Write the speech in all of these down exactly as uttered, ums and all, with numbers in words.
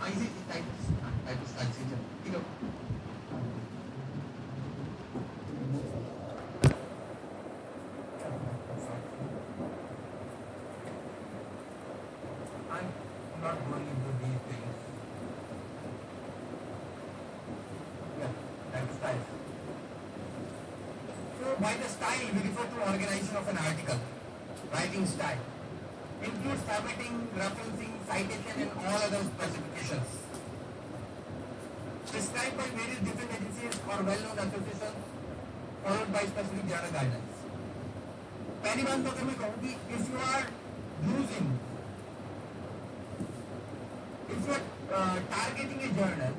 ऐसे type type style से चल ठीक है I'm not going into these things. Yeah, type style. So by the style we refer to organization of an article. Writing style includes formatting, referencing, citation and all other specifications. Prescribed by various different agencies or well-known associations, followed by specific journal guidelines. पहली बात तो अगर मैं कहूँ कि if you are using, if you are uh, targeting a journal,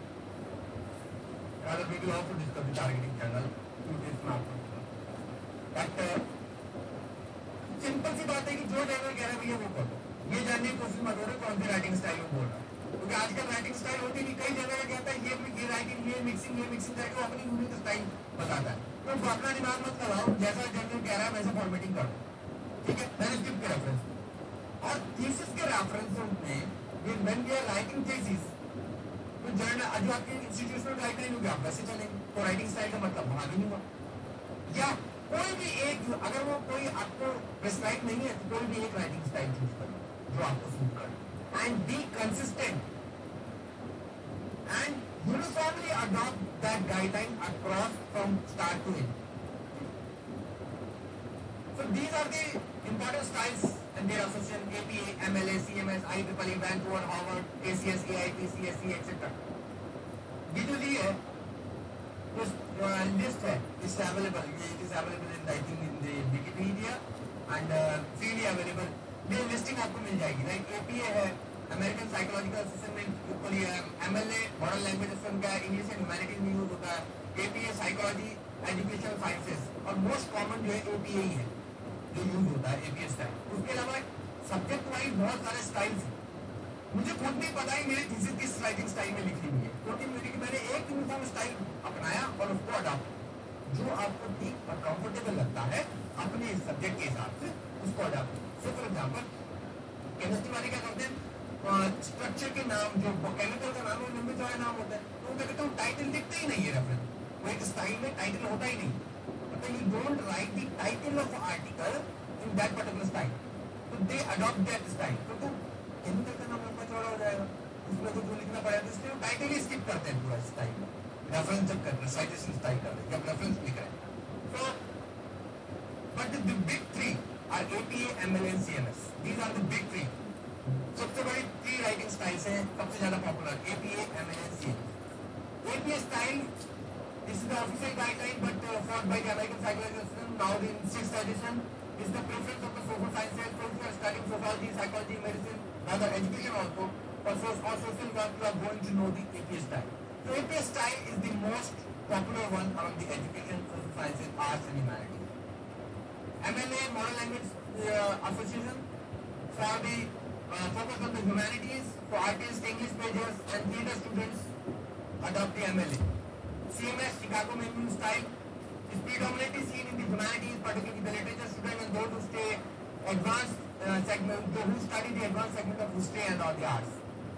rather we will also discuss the targeting journal to this market. But simple सी बात है कि जो जर्नल कह रहा है भैया वो करो, ये जानने की कोशिश मत करो कौन सी राइटिंग स्टाइल में बोल रहा है, क्योंकि आजकल राइटिंग स्टाइल होती नहीं, कई जगह कहता है ये ये राइटिंग ये मिक्सिंग ये मिक्सिंग करके वो अपनी यूनिक स्टाइल बताता है, तो अपना दिमाग मत लगाओ, जैसा जर्नल कह रहा है वैसे फॉर्मेटिंग करो, ठीक है, मैन्युस्क्रिप्ट के रेफरेंस और थीसिस के रेफरेंस में when we are writing thesis तो जर्नल जो आपके इंस्टीट्यूशनल गाइडलाइन होगी आप वैसे चलेंगे, तो राइटिंग स्टाइल का मतलब वहां भी नहीं हुआ, या कोई भी एक अगर वो कोई आपको प्रिस्क्राइब नहीं है तो कोई भी एक राइटिंग स्टाइल चूज करो जो आपको सूट करे and be consistent and uniformly adopt that guideline across from start to end. So these are the important styles and their association A P A, M L A, C M S, I triple E, Vancouver, Harvard, A C S, A I T, C S C, et cetera. ये जो दी है उस list है is available ये is available in I think in the Wikipedia and freely available, ये listing आपको मिल जाएगी. लाइक एपीए है अमेरिकन साइकोलॉजिकल एसोसिएशन में ऊपर ही है, एमएलए मॉडर्न लैंग्वेज सिस्टम का इंग्लिश एंड ह्यूमैनिटीज में यूज होता है, एपीए साइकोलॉजी एजुकेशनल साइंसेस और मोस्ट कॉमन जो है एपीए ही है जो यूज होता है एपीए स्टाइल. उसके अलावा सब्जेक्ट वाइज बहुत सारे स्टाइल्स हैं, मुझे खुद नहीं पता है मेरी थीसिस किस राइटिंग स्टाइल में लिखी हुई है, क्योंकि मेरी मैंने एक यूनिफॉर्म स्टाइल अपनाया और उसको अडॉप्ट जो आपको ठीक और कंफर्टेबल लगता है अपने सब्जेक्ट के हिसाब से उसको adopt. So for example chemistry वाले क्या करते हैं स्ट्रक्चर के नाम जो केमिकल का नाम है लंबे चौड़े नाम होता है, तो क्या कहते हैं टाइटल लिखते ही नहीं है रेफरेंस, वो एक स्टाइल में टाइटल होता ही नहीं, मतलब you don't write the title of article in that particular style, तो दे अडॉप्ट दैट स्टाइल. तो केमिकल का नाम लंबा चौड़ा हो जाएगा, उसमें तो जो लिखना पड़ेगा तो इसलिए टाइटल ही स्किप करते हैं पूरा स्टाइल में, रेफरेंस जब कर रहे हैं साइटेशन स्टाइल कर रहे हैं जब रेफरेंस लिख रहे हैं. So but the big three are APA, MLA and CMS. These are the big three. सबसे बड़ी थ्री राइटिंग स्टाइल्स हैं, सबसे ज्यादा popular APA, MLA and CMS. APA style this is the official guideline but followed by the American psychological association now in sixth edition is the preference of the social sciences, those who are studying sociology, psychology, medicine, rather education also, for social or social work you are going to know the A P A style. So A P A style is the most popular one among the education, social sciences, arts and humanities. M L A, Modern Language uh, Association, for the uh, focus on the humanities, for artists, English majors and theatre students adopt the M L A. C M S, Chicago Manual style, is predominantly seen in the humanities, particularly the literature students and those who stay advanced uh, segment, those who study the advanced segment of history and all the arts.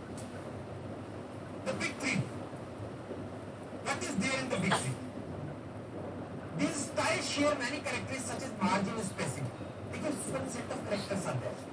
The big three. What is there in the big three? These styles share many characteristics such as margin and spacing. Because one set of characters are there.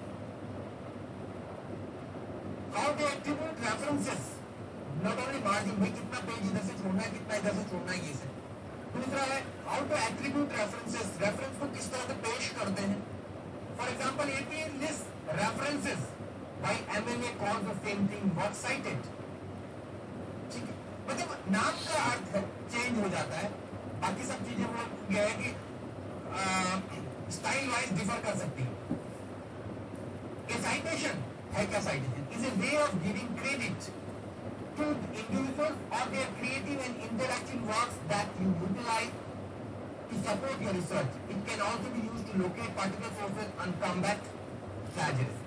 How they attribute references, not only margin, भाई कितना page इधर से छोड़ना है, कितना इधर से छोड़ना है, ये से. दूसरा है how to attribute references, reference को किस तरह से पेश करते हैं. For example APA list references by MLA calls the same thing what cited. ठीक है, मतलब नाम का अर्थ चेंज हो जाता है, बाकी सब चीजें वो क्या है कि स्टाइल वाइज डिफर कर सकती है. ए साइटेशन है क्या, citation is a way of giving credit to individuals or their creative and intellectual works that you utilize to support your research. It can also be used to locate particular sources and combat plagiarism.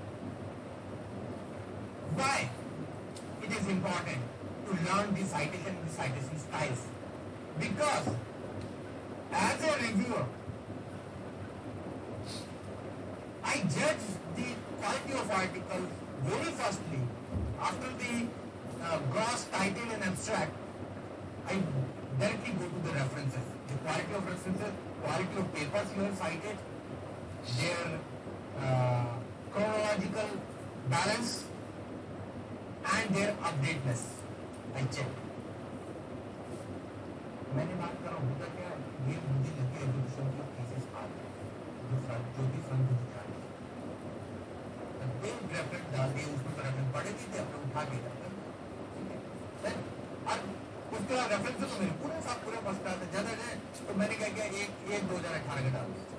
Why it is important to learn the citation and the citation styles? Because as a reviewer, I judge the quality of articles very firstly after the uh, gross title and abstract, I directly go to the references. The quality of references, quality of papers you have cited, their uh, chronological balance, and their updateness. I check. मैंने बात कर रहा हूँ होता क्या है, ये मुझे लगे एजुकेशन के केसेस आते हैं जो फ्रंट जो भी फ्रंट दिखाते हैं, बिल रेफरेंस डाल दिए, उसमें तो रेफरेंस पढ़े भी थे, अपने उठा के जाते हैं और उसके बाद रेफरेंस तो मेरे पूरे साथ पूरे फर्स्ट क्लास है ज़्यादा है, तो मैंने क्या किया, एक एक दो हज़ार अठारह का डाल दिया।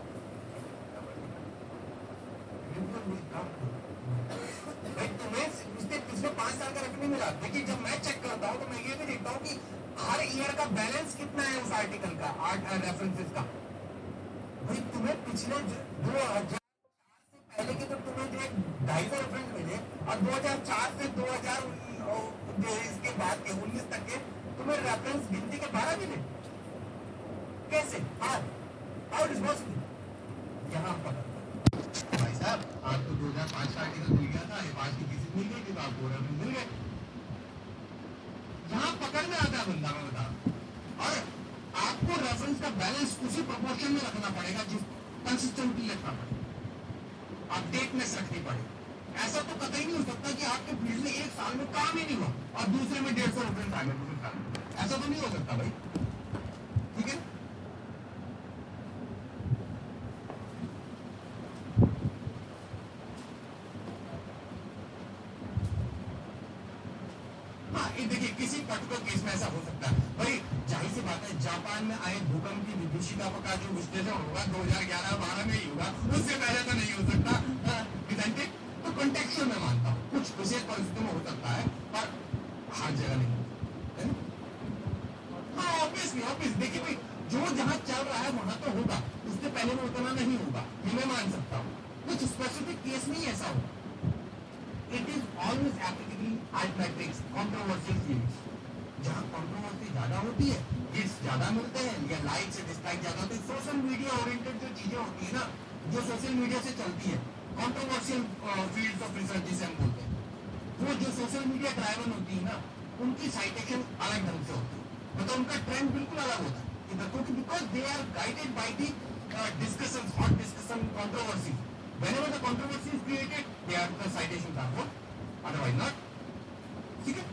भाई तुम्हें पिछले पिछले पाँच साल का रेफरेंस मिला। देखिए जब मैं चेक करता हूँ तो मैं ये भी देखता हूँ कि हर ईयर का बैलेंस कितना है उस आर्टिकल का, आर्ट रेफरेंसेस का। भाई तुम्हें पिछले दो हजार से पहले के तो तुम्हें जो ढाई सौ रेफरेंस मिले और दो हजार चार से दो हजार इसके बाद के उन्नीस तक के तुम्हें रेफरेंस गिनती के बारह मिले। कैसे? How how it is possible? यहाँ पकड़ भाई साहब आपको दो हजार पाँच का आर्टिकल मिल गया था, ये पाँच की किसी मिल गई थी तो आपको रेफरेंस मिल गए। यहाँ पकड़ में आता है बंदा, मैं बता, और आपको रेफरेंस का बैलेंस उसी प्रोपोर्शन में रखना पड़ेगा जिस कंसिस्टेंटली रखना पड़ेगा, अपडेटनेस रखनी पड़ेगी। ऐसा तो कतई नहीं हो सकता कि आपके फील्ड में एक साल में काम ही नहीं हुआ और दूसरे में डेढ़ सौ रेफरेंस आ गए दूसरे साल में, ऐसा तो नहीं हो सकता भाई, ठीक है। देखिए किसी पर्टिकुलर केस में ऐसा हो सकता है भाई, जाहिर सी बात है जापान में आए भूकंप की विभीषिका का जो विश्लेषण होगा दो हजार ग्यारह बारह में ही होगा, उससे पहले तो नहीं हो सकता। तो कॉन्टेक्चुअल में मानता हूँ कुछ विशेष परिस्थितियों में हो सकता है पर हर जगह नहीं। हाँ ऑब्वियसली ऑब्वियस देखिए भाई जो जहाँ चल रहा है वहां तो होगा, उससे पहले में उतना नहीं होगा, ये मैं मान सकता हूँ। कुछ स्पेसिफिक केस में ही ऐसा होगा। It is always applicable arithmetics, controversial fields. जहाँ कंट्रोवर्सी ज्यादा होती है, हिट्स ज्यादा मिलते हैं या लाइक से डिसलाइक ज्यादा होते हैं, सोशल मीडिया ओरिएंटेड जो चीजें होती है ना, जो सोशल मीडिया से चलती है, कंट्रोवर्शियल फील्ड्स ऑफ रिसर्च जिसे हम बोलते हैं, वो जो सोशल मीडिया ड्राइवन होती है ना, उनकी साइटेशन अलग ढंग से होती है, मतलब उनका ट्रेंड बिल्कुल अलग होता है, क्योंकि because they are guided by the discussion, hot discussion, controversy. Whenever the controversy is created, they are the citations are good, otherwise not. ठीक है?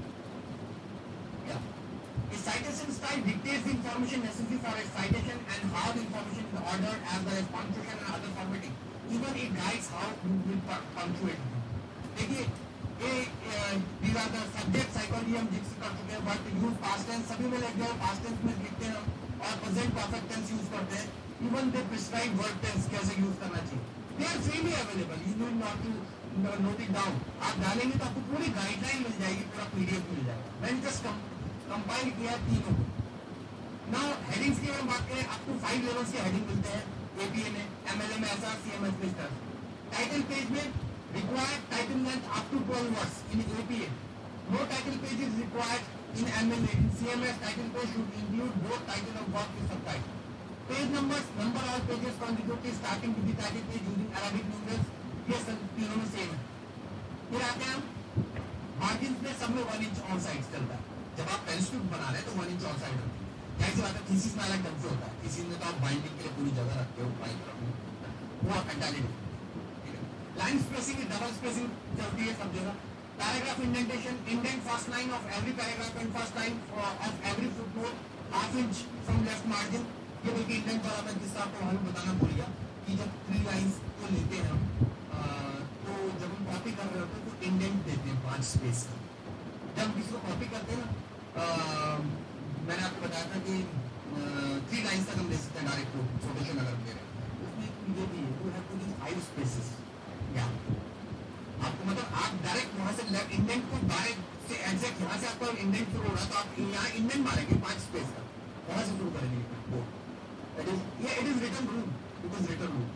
Yeah. A citation style dictates the information necessary for a citation and how the information is ordered as well as punctuation and other formatting. Even it guides how you will punctuate. देखिए, ये these are the subject psychology हम जिक्स कर चुके हैं, but use past tense सभी में लिखते हैं, past tense में लिखते हैं और present perfect tense यूज करते हैं. Even they prescribe verb tense कैसे यूज करना चाहिए. They are freely available. You need not to note it down. आप डालेंगे तो आपको पूरी गाइडलाइन मिल जाएगी, पूरा पीडीएफ मिल जाएगा। मैंने जस्ट कंपाइल किया तीनों को। नाउ हेडिंग्स की अगर बात करें, आपको फाइव लेवल्स के हेडिंग मिलते हैं एपीए में, एमएलए में, एसआर, सीएमएस में। टाइटल पेज में required title length up to twelve words in APA. No title page is required in MLA. In CMS title page should include both title of work with subtitle. Page numbers, number of pages contribute starting with the title page using Arabic numerals, ये सब तीनों में same है। फिर आते हैं हम margins में, सब में वन इंच ऑन साइड चलता है। जब आप पेंसिल बना रहे हैं तो वन इंच ऑन साइड रखते हैं। क्या इसी बात है, थीसिस में अलग ढंग से होता है, थीसिस में तो आप बाइंडिंग के लिए पूरी जगह रखते हो, बाइंड रखो, वो आप हटा लेंगे, ठीक है। लाइन स्पेसिंग, डबल स्पेसिंग चलती है सब जगह। Paragraph indentation, indent first line of every paragraph and first line of every footnote half inch from left margin. ये बल्कि इंडेंट वाला मैं जिससे आपको हमें बताना भूल गया कि जब थ्री लाइंस को लेते हैं हम, तो जब हम कॉपी कर रहे होते हैं तो इंडेंट देते हैं पांच स्पेस का। जब इसको कॉपी करते हैं ना, मैंने आपको बताया था कि थ्री लाइंस तक हम दे सकते हैं डायरेक्ट कोटेशन अगर दे रहे हैं, उसमें ये भी है, you have to give five spaces. या आपको मतलब आप डायरेक्ट वहां से लेफ्ट इंडेंट को डायरेक्ट से एग्जैक्ट यहाँ से आपका इंडेंट शुरू हो रहा है तो आप यहाँ इंडेंट मारेंगे पांच स्पेस का, वहां से शुरू करेंगे वो। That is, yeah, it is written rule. It is written rule.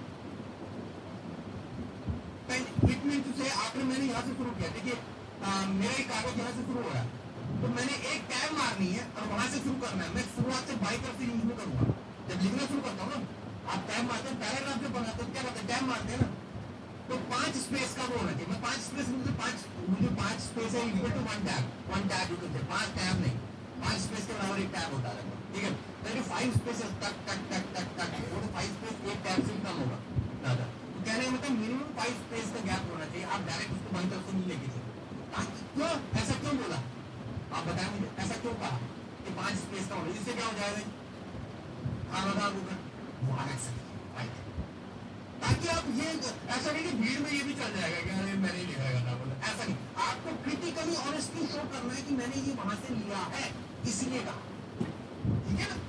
And it means to say, आपने मैंने यहाँ से शुरू किया, देखिए मेरा एक कागज यहाँ से शुरू हो रहा है, तो मैंने एक टैब मारनी है और वहां से शुरू करना है। मैं शुरुआत से बाई तरफ से यूज में करूंगा। जब लिखना शुरू करता हूँ ना, आप टैब मारते हैं, पैराग्राफ जब बनाते हैं क्या करते हैं, टैब मारते हैं ना, तो पांच स्पेस का वो होना चाहिए। मैं पांच स्पेस मुझे पांच मुझे पांच स्पेस है equal to one tab, one tab equal to पांच टैब नहीं, पांच स्पेस के बराबर एक टैब होता है, ठीक है। तो फाइव स्पेसेस तक तक तक तक तक वो तो फाइव स्पेस एक टैब से भी कम होगा ज्यादा। तो कहने का मतलब मिनिमम फाइव स्पेस का गैप होना चाहिए। आप डायरेक्ट उसको बंद तरफ से नहीं लेके चलो। ताकि क्यों ऐसा क्यों बोला आप बताएं मुझे, ऐसा क्यों कहा कि पांच स्पेस का होना, इससे क्या हो जाएगा हाँ बता वो अलग से, ताकि आप ये ऐसा नहीं कि भीड़ में ये भी चल जाएगा कि अरे मैंने ही लिखा था बोला, ऐसा नहीं। आपको क्रिटिकली ऑनेस्टली शो करना है कि मैंने ये वहां से लिया है इसलिए कहा, ठीक है ना।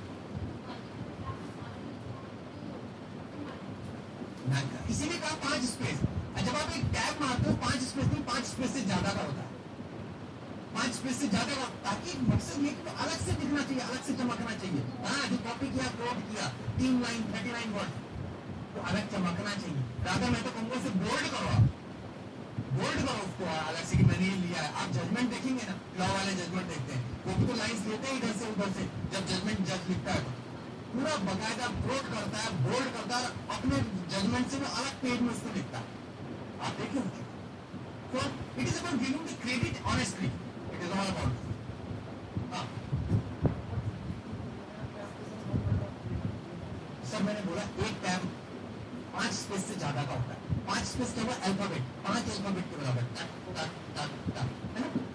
इसीलिए कहा पांच स्पेस। जब आप एक टैब मारते हो पांच स्पेस नहीं, पांच स्पेस से ज्यादा का होता है, पांच स्पेस से ज्यादा का, ताकि मकसद ये कि अलग से दिखना चाहिए, अलग से चमकना चाहिए। हाँ जो कॉपी किया कोड किया तीन लाइन थर्टी नाइन वर्ड तो अलग चमकना चाहिए। राधा मैं तो कहूंगा से बोल्ड करो, आप बोल्ड करो उसको अलग से कि मैंने ये लिया है। आप जजमेंट देखेंगे ना, लॉ वाले जजमेंट देखते हैं, वो भी तो लाइंस लेते हैं इधर से उधर से। जब जजमेंट जज लिखता है तो पूरा बकायदा बोल्ड करता है, बोल्ड करता है, अपने जजमेंट से वो अलग पेज में उसको लिखता है। आप देखिए तो it is about giving the credit honestly, it is all about. हाँ सर मैंने बोला एक टैब पांच स्पेस से ज्यादा का होता है। पांच स्पेस क्या हुआ अल्फाबेट, पांच अल्फाबेट के बराबर तक तक तक तक, है ना।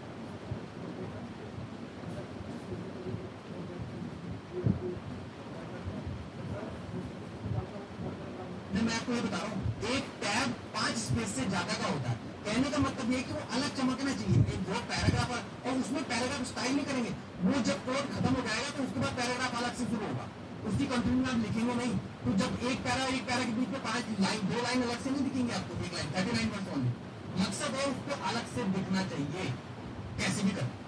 मैं आपको ये बता रहा हूँ एक टैब पांच स्पेस से ज्यादा का होता है। कहने का मतलब ये कि वो अलग चमकना चाहिए। एक दो पैराग्राफ और उसमें पैराग्राफ स्टाइल नहीं करेंगे, वो जब कोड खत्म हो जाएगा तो उसके बाद पैराग्राफ अलग से शुरू होगा, उसकी कंटिन्यू आप लिखेंगे नहीं। तो जब एक पैरा एक पैरा के बीच में पांच लाइन दो लाइन अलग से नहीं दिखेंगे आपको, एक line thirty nine words only. मकसद है उसको अलग से दिखना चाहिए कैसे भी कर।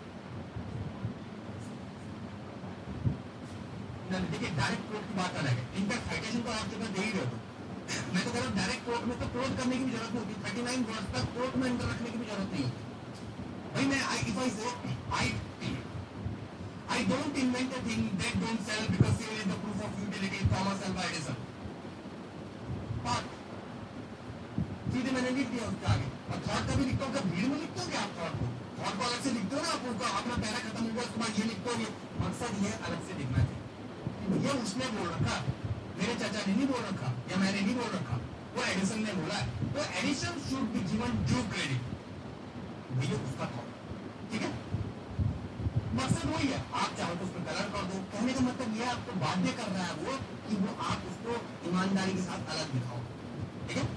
देखिए डायरेक्ट कोड की बात अलग है, इनका साइटेशन तो आप जगह दे ही रहे हो। मैं तो कह रहा हूँ डायरेक्ट कोड में तो कोड करने की भी जरूरत नहीं होती, थर्टी नाइन वर्ड्स तक कोड में अंदर रखने की भी जरूरत नहीं होती। भाई मैं आई इफ आई से आई I don't invent a thing that don't sell because sale is the proof of utility, Thomas Alva Edison. But सीधे मैंने लिख दिया उसके आगे। और थॉट का भी लिखता हूँ, भीड़ में लिखते हो क्या आप थॉट को? थॉट को अलग से लिखते हो ना, आप उनका अपना पैरा खत्म हो गया उसके बाद ये लिखते हो। ये मकसद ये अलग से लिखना चाहिए। ये उसने बोल रखा, मेरे चाचा ने नहीं बोल रखा या मैंने नहीं बोल रखा, वो एडिसन ने बोला है। तो Edison should be given due credit, ये उसका थॉट, ठीक है। मकसद वही है, आप चाहो तो उसको कलर कर दो। कहने का मतलब ये आपको बाध्य कर रहा है वो कि वो आप उसको ईमानदारी के साथ अलग दिखाओ, ठीक है।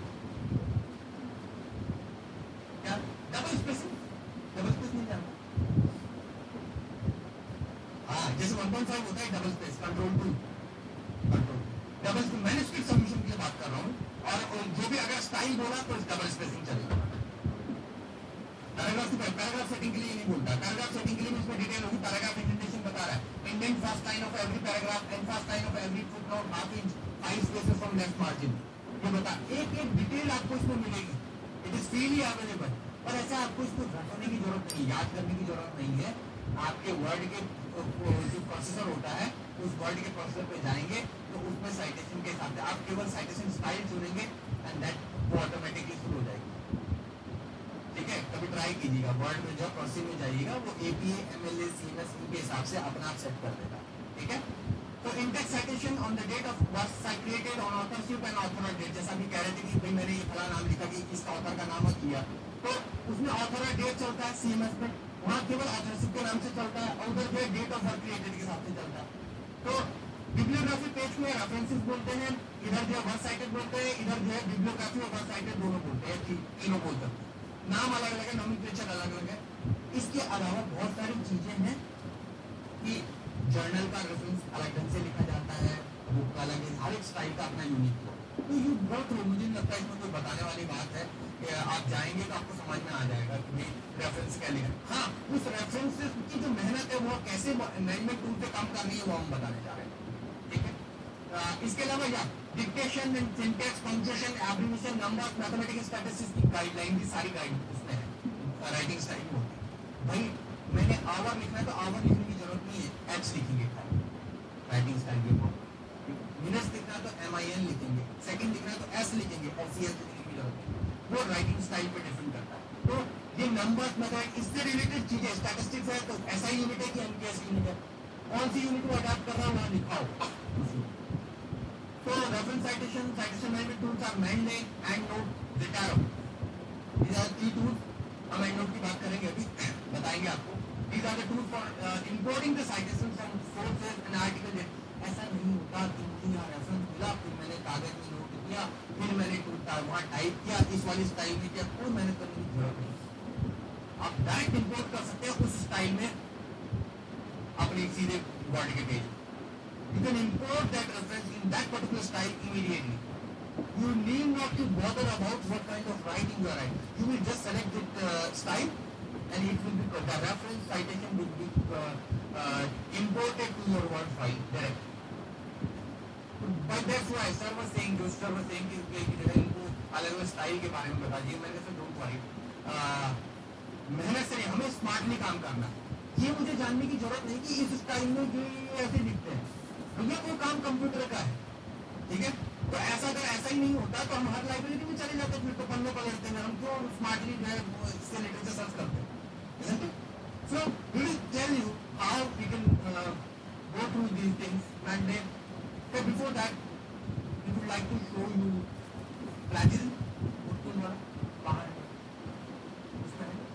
क्या डबल स्पेस, डबल स्पेस नहीं जानता? हाँ जैसे वन पॉइंट फाइव होता है double space, control two control double space. Manuscript submission की बात कर रहा हूँ, और जो भी अगर स्टाइल बोला तो डबल स्पेसिंग चलेगा। पैराग्राफ पैराग्राफ सेटिंग के लिए नहीं बोलता, पैराग्राफ सेटिंग के लिए इसमें डिटेल होगी। पैराग्राफ इंडेंटेशन बता रहा है, indent first line of every paragraph and first line of every footnote half inch five spaces from left margin. ये बता, एक एक डिटेल आपको इसमें मिलेगी, इट इज फ्रीली अवेलेबल। और ऐसा आपको इसको रखने की जरूरत नहीं, याद करने की जरूरत नहीं है। आपके वर्ड के जो प्रोसेसर होता है उस वर्ड के प्रोसेसर पे जाएंगे तो उसमें साइटेशन के हिसाब से आप केवल साइटेशन स्टाइल चुनेंगे एंड दैट वो ऑटोमेटिकली शुरू हो जाएगी, ठीक है। कभी ट्राई कीजिएगा, वर्ड में जब प्रोसेसिंग में जाइएगा वो एपीए एमएलए सीएमएस के हिसाब से अपना आप सेट कर देगा, ठीक है। तो index citation on the date of was created on authorship and author date, जैसा भी कह रहे थे कि भाई मैंने ये फला नाम लिखा कि इसका ऑथर का नाम किया, तो उसमें ऑथर डेट चलता है सीएमएस पे, वहाँ केवल ऑथरशिप के नाम से चलता है, और उधर जो डेट ऑफ वर्क क्रिएटेड के हिसाब से चलता है। तो बिब्लियोग्राफी पेज में रेफरेंसेस बोलते हैं, इधर जो है वन साइटेड बोलते हैं, इधर जो है बिब्लियोग्राफी और वन साइटेड दोनों बोलते हैं, तीनों बोलते हैं। नाम अलग अलग है, नोमेनक्लेचर अलग अलग है। इसके अलावा बहुत सारी चीजें हैं कि जर्नल का रेफरेंस अलग ढंग से लिखा जाता है, बुक का अलग है, हर एक स्टाइल का अपना यूनिक है। तो यू गो थ्रू, मुझे नहीं लगता इसमें कोई बताने वाली बात है कि आप जाएंगे तो आपको समझ में आ जाएगा कि भाई रेफरेंस क्या लिखा। हाँ उस रेफरेंसेस की जो मेहनत है वो कैसे मैनेजमेंट टूल पे काम करनी है वो हम बताने जा रहे हैं, ठीक है। इसके अलावा या dictation, syntax, punctuation, abbreviation, numbers, mathematics, statistics की गाइडलाइन की सारी गाइड उसमें है। राइटिंग स्टाइल में होती है, भाई मैंने आवर लिखना है तो आवर लिखने की जरूरत नहीं है, एच लिखेंगे राइटिंग स्टाइल ये बहुत। मिनट्स लिखना है तो एम आई एन लिखेंगे, सेकंड लिखना है तो एस लिखेंगे, और सी एस लिखने की जरूरत नहीं। वो राइटिंग स्टाइल पे डिफरेंट करता है। तो ये नंबर्स मेथड इससे रिलेटेड चीजें स्टैटिस्टिक्स है तो ऐसा यूनिट है कि एमकेएस यूनिट है, कौन सी यूनिट को अडॉप्ट कर रहा हूँ वहां लिखा हो। तो reference citation citation management tools are Mendeley EndNote Zotero, these are three tools। हम एंड नोट की बात करेंगे अभी, बताएंगे आपको। these are the tools for uh, importing the citations from sources and articles। ऐसा नहीं होता कि मुझे यहाँ रेफरेंस मिला फिर मैंने कागज में नोट किया फिर मैंने वहाँ टाइप किया इस वाली स्टाइल में किया, कोई मेहनत करने की जरूरत नहीं। आप डायरेक्ट इंपोर्ट कर सकते हैं उस स्टाइल में अपने सीधे बॉडी के page. You can import that reference in that particular style immediately। You need not to bother about what kind of writing you are writing। You will just select it uh, style and it will be the reference citation will be uh, uh, imported to your Word file directly। But that's why sir was saying, जो sir was saying कि कि जो है इनको अलग अलग style के बारे में बता दिए। मैंने कहा डोंट वरी, मेहनत से नहीं, हमें स्मार्टली काम करना। ये मुझे जानने की जरूरत नहीं कि इस स्टाइल में ये ऐसे लिखते हैं, भैया वो काम कंप्यूटर का है, ठीक है। तो ऐसा अगर ऐसा ही नहीं होता तो हम हर लाइब्रेरी में चले जाते, फिर तो पन्ने पलटते हैं, हम क्यों स्मार्टली जो है इससे लिटरेचर सर्च करते हैं। So we will tell you how we can go through these things and then so before that we would like to show you plagiarism। Urdu वाला बाहर उसमें है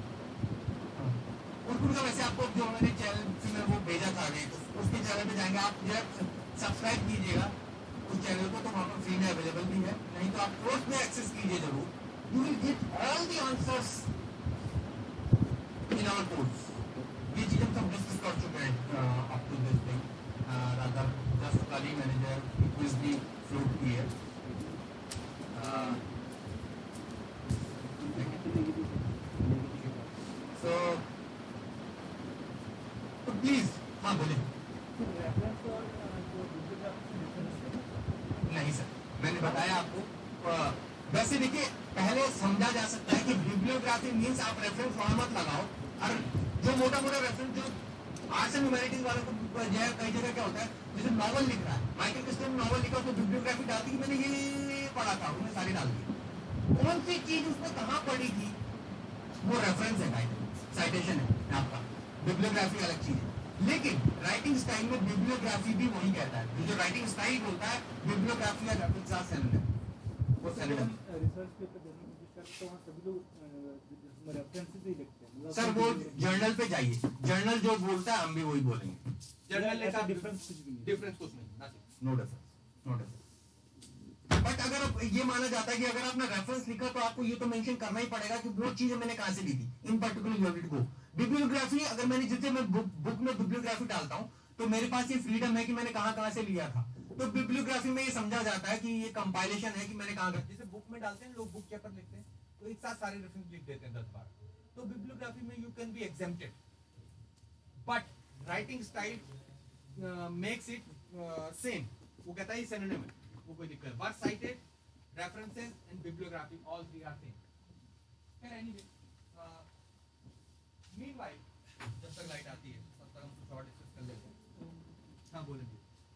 उर्दू का। वैसे आपको जो मैंने चैनल से मैं वो भेजा था अभी, तो उसके चैनल पे जाएंगे आप, जब सब्सक्राइब कीजिएगा उस चैनल को तो वहाँ पर फ्री में अवेलेबल भी है, नहीं तो आप कोर्स में एक्सेस कीजिए जरूर। You will get all the answers in our course. ये चीज हम डिस्कस कर चुके हैं up to this thing, rather just खाली मैंने जो क्विज भी फ्लोट की है। सो तो प्लीज हाँ बोले। नहीं सर, मैंने बताया आपको। वैसे देखिए पहले समझा जा सकता है कि बिब्लियोग्राफी मींस आप रेफरेंस वहां मत लगाओ, और जो मोटा मोटा रेफरेंस जो आर्ट्स एंड ह्यूमैनिटीज वालों को जो है कई जगह क्या होता है, जैसे नॉवल लिख रहा है, माइकल क्रिस्टन नॉवल लिखा तो बिब्लियोग्राफी डालती कि मैंने ये पढ़ा था, उन्हें सारी डाल दी। कौन सी चीज उसने कहाँ पढ़ी थी वो रेफरेंस है, साइटेशन है आपका। बिब्लियोग्राफी अलग चीज है, लेकिन राइटिंग स्टाइल में बिब्लियोग्राफी भी वही कहता है। जो राइटिंग स्टाइल बोलता है बिब्लियोग्राफी या रेफरेंस का सिनोनिम, वो सिनोनिम। रिसर्च पेपर देने की कोशिश करते हैं, सभी लोग रेफरेंसेस ही लिखते हैं। सर वो जर्नल पे जाइए, जर्नल जो बोलता है हम भी वही बोलेंगे। जर्नल ऐसा डिफरेंस कुछ भी नहीं, डिफरेंस कुछ नहीं, no difference, no difference. But अगर आप ये माना जाता है कि अगर आपने रेफरेंस लिखा तो आपको ये तो मेंशन करना ही पड़ेगा कि वो चीजें मैंने कहां से ली थी, इन पर्टिकुलर यूनिट को। बिब्लियोग्राफी अगर मैंने जितने मैं बुक, बुक में बिब्लियोग्राफी डालता हूं तो मेरे पास ये फ्रीडम है कि मैंने कहां कहां से लिया था। तो बिब्लियोग्राफी में ये समझा जाता है कि ये कंपाइलेशन है कि मैंने कहां, जैसे बुक में डालते हैं लोग, बुक चैप्टर लिखते हैं तो एक साथ सारे रेफरेंस लिख देते हैं दस बार। तो बिब्लियोग्राफी में you can be exempted, but writing style makes it same. वो कहता है सिनोनिम है, वो कोई दिक्कत। Work cited, references and bibliography all three are same. खैर एनीवे, मीनवाइल जब तक लाइट आती है तब तक हम कुछ और डिस्कस कर लेते हैं। हाँ बोलेंगे।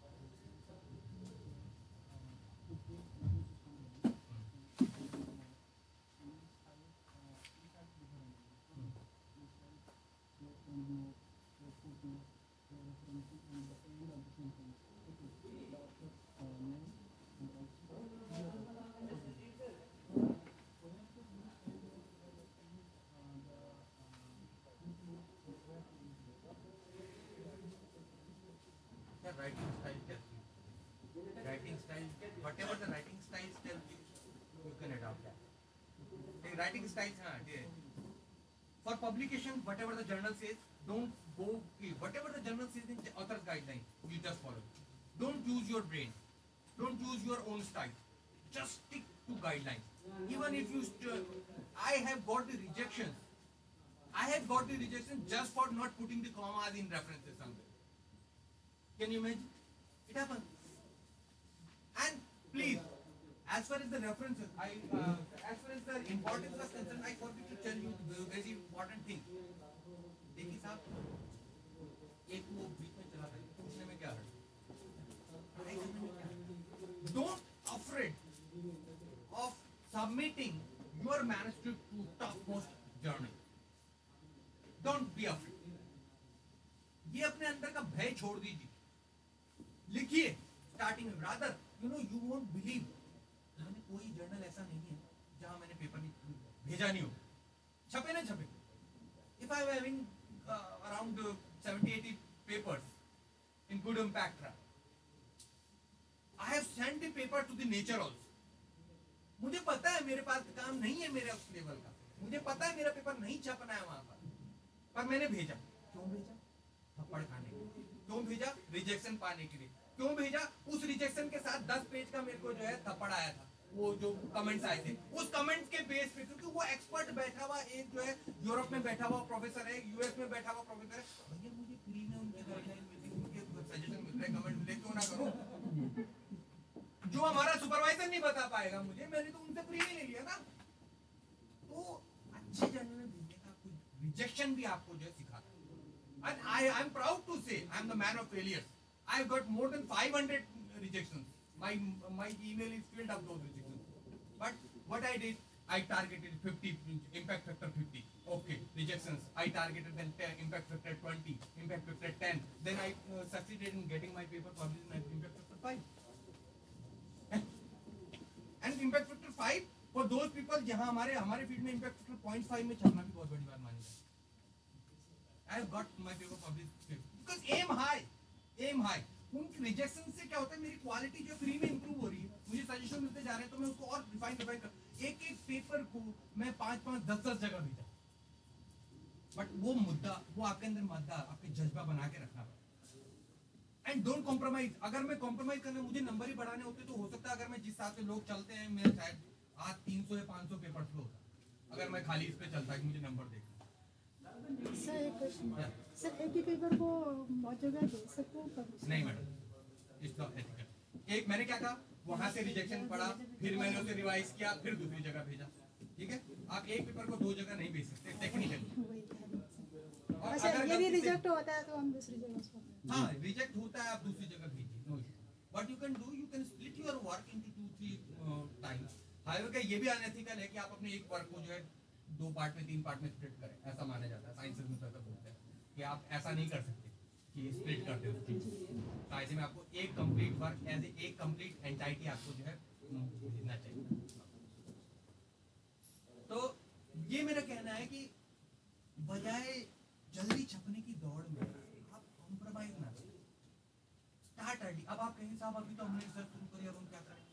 Writing style tells you. Writing style, whatever the writing styles tell you, you can adopt that. The writing styles, हाँ, for publication, whatever the journal says, don't go. Whatever the journal says in the author's guideline, you just follow. Don't use your brain. Don't use your own style. Just stick to guidelines. Even if you, st- I have got the rejections. I have got the rejection just for not putting the commas in references somewhere. Can you imagine? It happens. And please, as far as the references, I, uh, as far as the importance was concerned, I forgot to tell you the very important thing. देखिए साहब, एक वो बीच में चला था, पूछने में क्या है? पढ़ाई करने में क्या है? Don't afraid of submitting you are managed to, to topmost journey. Don't be afraid. ये अपने अंदर का भय छोड़ दीजिए. लिखिए स्टार्टिंग में, brother you know you won't believe, मैंने कोई जर्नल ऐसा नहीं है जहां मैंने पेपर नहीं भेजा नहीं हो, छपे ना छपे. If I am having around seventy eighty papers in good impact trap, I have sent the paper to the nature also. मुझे पता है मेरे पास काम नहीं है मेरे उस लेवल का, मुझे पता है मेरा पेपर नहीं छपना है वहां पर, पर मैंने भेजा. क्यों भेजा? थप्पड़ खाने के लिए. क्यों भेजा? रिजेक्शन पाने के लिए. क्यों भेजा? उस रिजेक्शन के साथ दस पेज का मेरे को जो है थप्पड़ आया था, वो जो कमेंट्स आए थे उस कमेंट्स के बेस पे, क्योंकि वो एक्सपर्ट बैठा हुआ एक जो है यूरोप में बैठा हुआ प्रोफेसर है, यूएस में बैठा हुआ प्रोफेसर है. भैया मुझे फ्री में उनके गाइडलाइन मिलती है, उनके सजेशन मिल रहे हैं, कमेंट मिले, क्यों ना करो? जो हमारा सुपरवाइजर नहीं बता पाएगा मुझे, मैंने तो उनसे फ्री में ले लिया ना. तो अच्छे जर्नल भेजने का कुछ रिजेक्शन भी आपको जो है सिखाता है. And I am proud to say I am the man of failures. I have got more than five hundred rejections. My my email is filled up those rejections. But what I did, I targeted fifty, impact factor fifty. Okay, rejections. I targeted then ten, impact factor twenty, impact factor ten. Then I uh, succeeded in getting my paper published in impact factor five. And impact factor five for those people जहाँ हमारे हमारे field में impact factor zero point five में छपना भी बहुत बड़ी बात मानी जाती है. I have got my paper published because aim high, aim high. उनकी रिजेक्शन से क्या होता है, मेरी क्वालिटी जो फ्री में इंप्रूव हो रही है, मुझे सजेशन मिलते जा रहे हैं, तो मैं उसको और रिफाइन रिफाइन कर, एक एक पेपर को मैं पांच पांच दस दस जगह भेजा. बट वो मुद्दा, वो आपके अंदर मुद्दा, आपके जज्बा बना के रखना पड़ेगा. And don't compromise. अगर मैं कॉम्प्रोमाइज करना, मुझे नंबर ही बढ़ाने होते तो हो सकता है अगर मैं जिस हिसाब से लोग चलते हैं, मेरे शायद आज तीन सौ या पाँच सौ पेपर फ्लो होता, अगर मैं खाली इस पे चलता कि मुझे नंबर देखना. सर एक क्वेश्चन, सर एक ही पेपर को बहुत जगह भेज सकते हो? नहीं मैडम, इट्स नॉट एथिकल. एक मैंने क्या कहा, वहां से रिजेक्शन पड़ा, फिर मैंने उसे रिवाइज किया, फिर दूसरी जगह भेजा. ठीक है, आप एक पेपर को दो जगह नहीं भेज सकते टेक्निकली. अच्छा, ये भी रिजेक्ट होता है तो हम दूसरी जगह उसको, हाँ रिजेक्ट होता है, आप दूसरी जगह भेजिए, no issue. What you can do, you can split your work into two three times. हालांकि ये भी अनएथिकल है कि आप अपने एक वर्क को जो है दो पार्ट में तीन पार्ट में स्प्लिट करें. ऐसा माना जाता है, साइंस में ऐसा बोलते हैं कि आप ऐसा नहीं कर सकते कि स्प्लिट करते हो चीज. तो ऐसे में आपको एक कंप्लीट वर्क एज ए एक कंप्लीट एंटाइटी आपको जो है भेजना चाहिए. तो ये मेरा कहना है कि बजाय जल्दी छपने की दौड़ में आप कॉम्प्रोमाइज ना करें. Start early. अब आप कहें साहब अभी तो हमने रिसर्च शुरू करी, अब हम क्या करेंगे?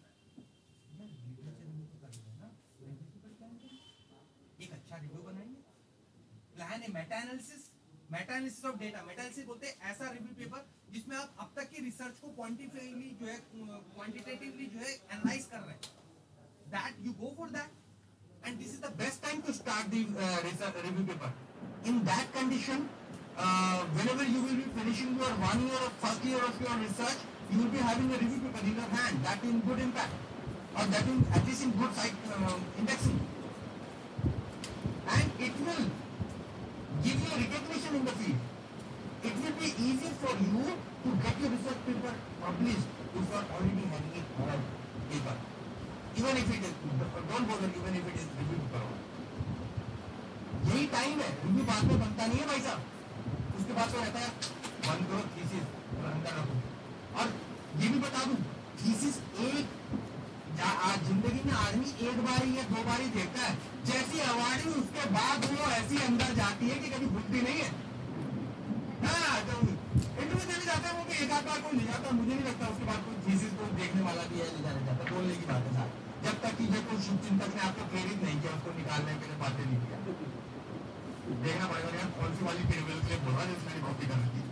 एक अच्छा रिव्यू बनाइए, प्लान है meta analysis, meta analysis of data. Meta analysis बोलते हैं ऐसा रिव्यू पेपर जिसमें आप अब तक की रिसर्च को क्वांटिटेटिवली जो है क्वांटिटेटिवली जो है एनालाइज कर रहे हैं. That you go for that, and this is the best time to start the uh, research review paper. In that condition, uh, whenever you will be finishing your one year of first year of your research, you will be having a review paper in your hand, that in good impact, or that in at least in good site uh, indexing, and it will give you recognition in the field. It will be easy for you to get your research paper published if you are already having it on paper. Even if it is, don't bother, even if it is review paper. यही time है, review बाद में बनता नहीं है भाई साहब. उसके बाद तो रहता है बंद करो थीसिस और अंदर रखो. और ये भी बता दूं, थीसिस एक जिंदगी में आदमी एक बार या दो बार ही देखता है. जैसी अवार्ड उसके बाद वो ऐसी अंदर जाती है कि कभी भूलती नहीं है. हाँ, तो इंटरव्यू देने जाते हैं वो कि एक आध बार कोई ले जाता, मुझे नहीं लगता उसके बाद कोई थीसिस को देखने वाला भी है ले जाने जाता. बोलने की बात है साहब, जब तक कि जो कोई शुभचिंतक ने आपको प्रेरित नहीं किया, उसको निकालने के लिए बातें नहीं किया. देखना पड़ेगा यार कौन सी वाली टेबल के लिए बोला जिसने मेरी कॉपी कर दी.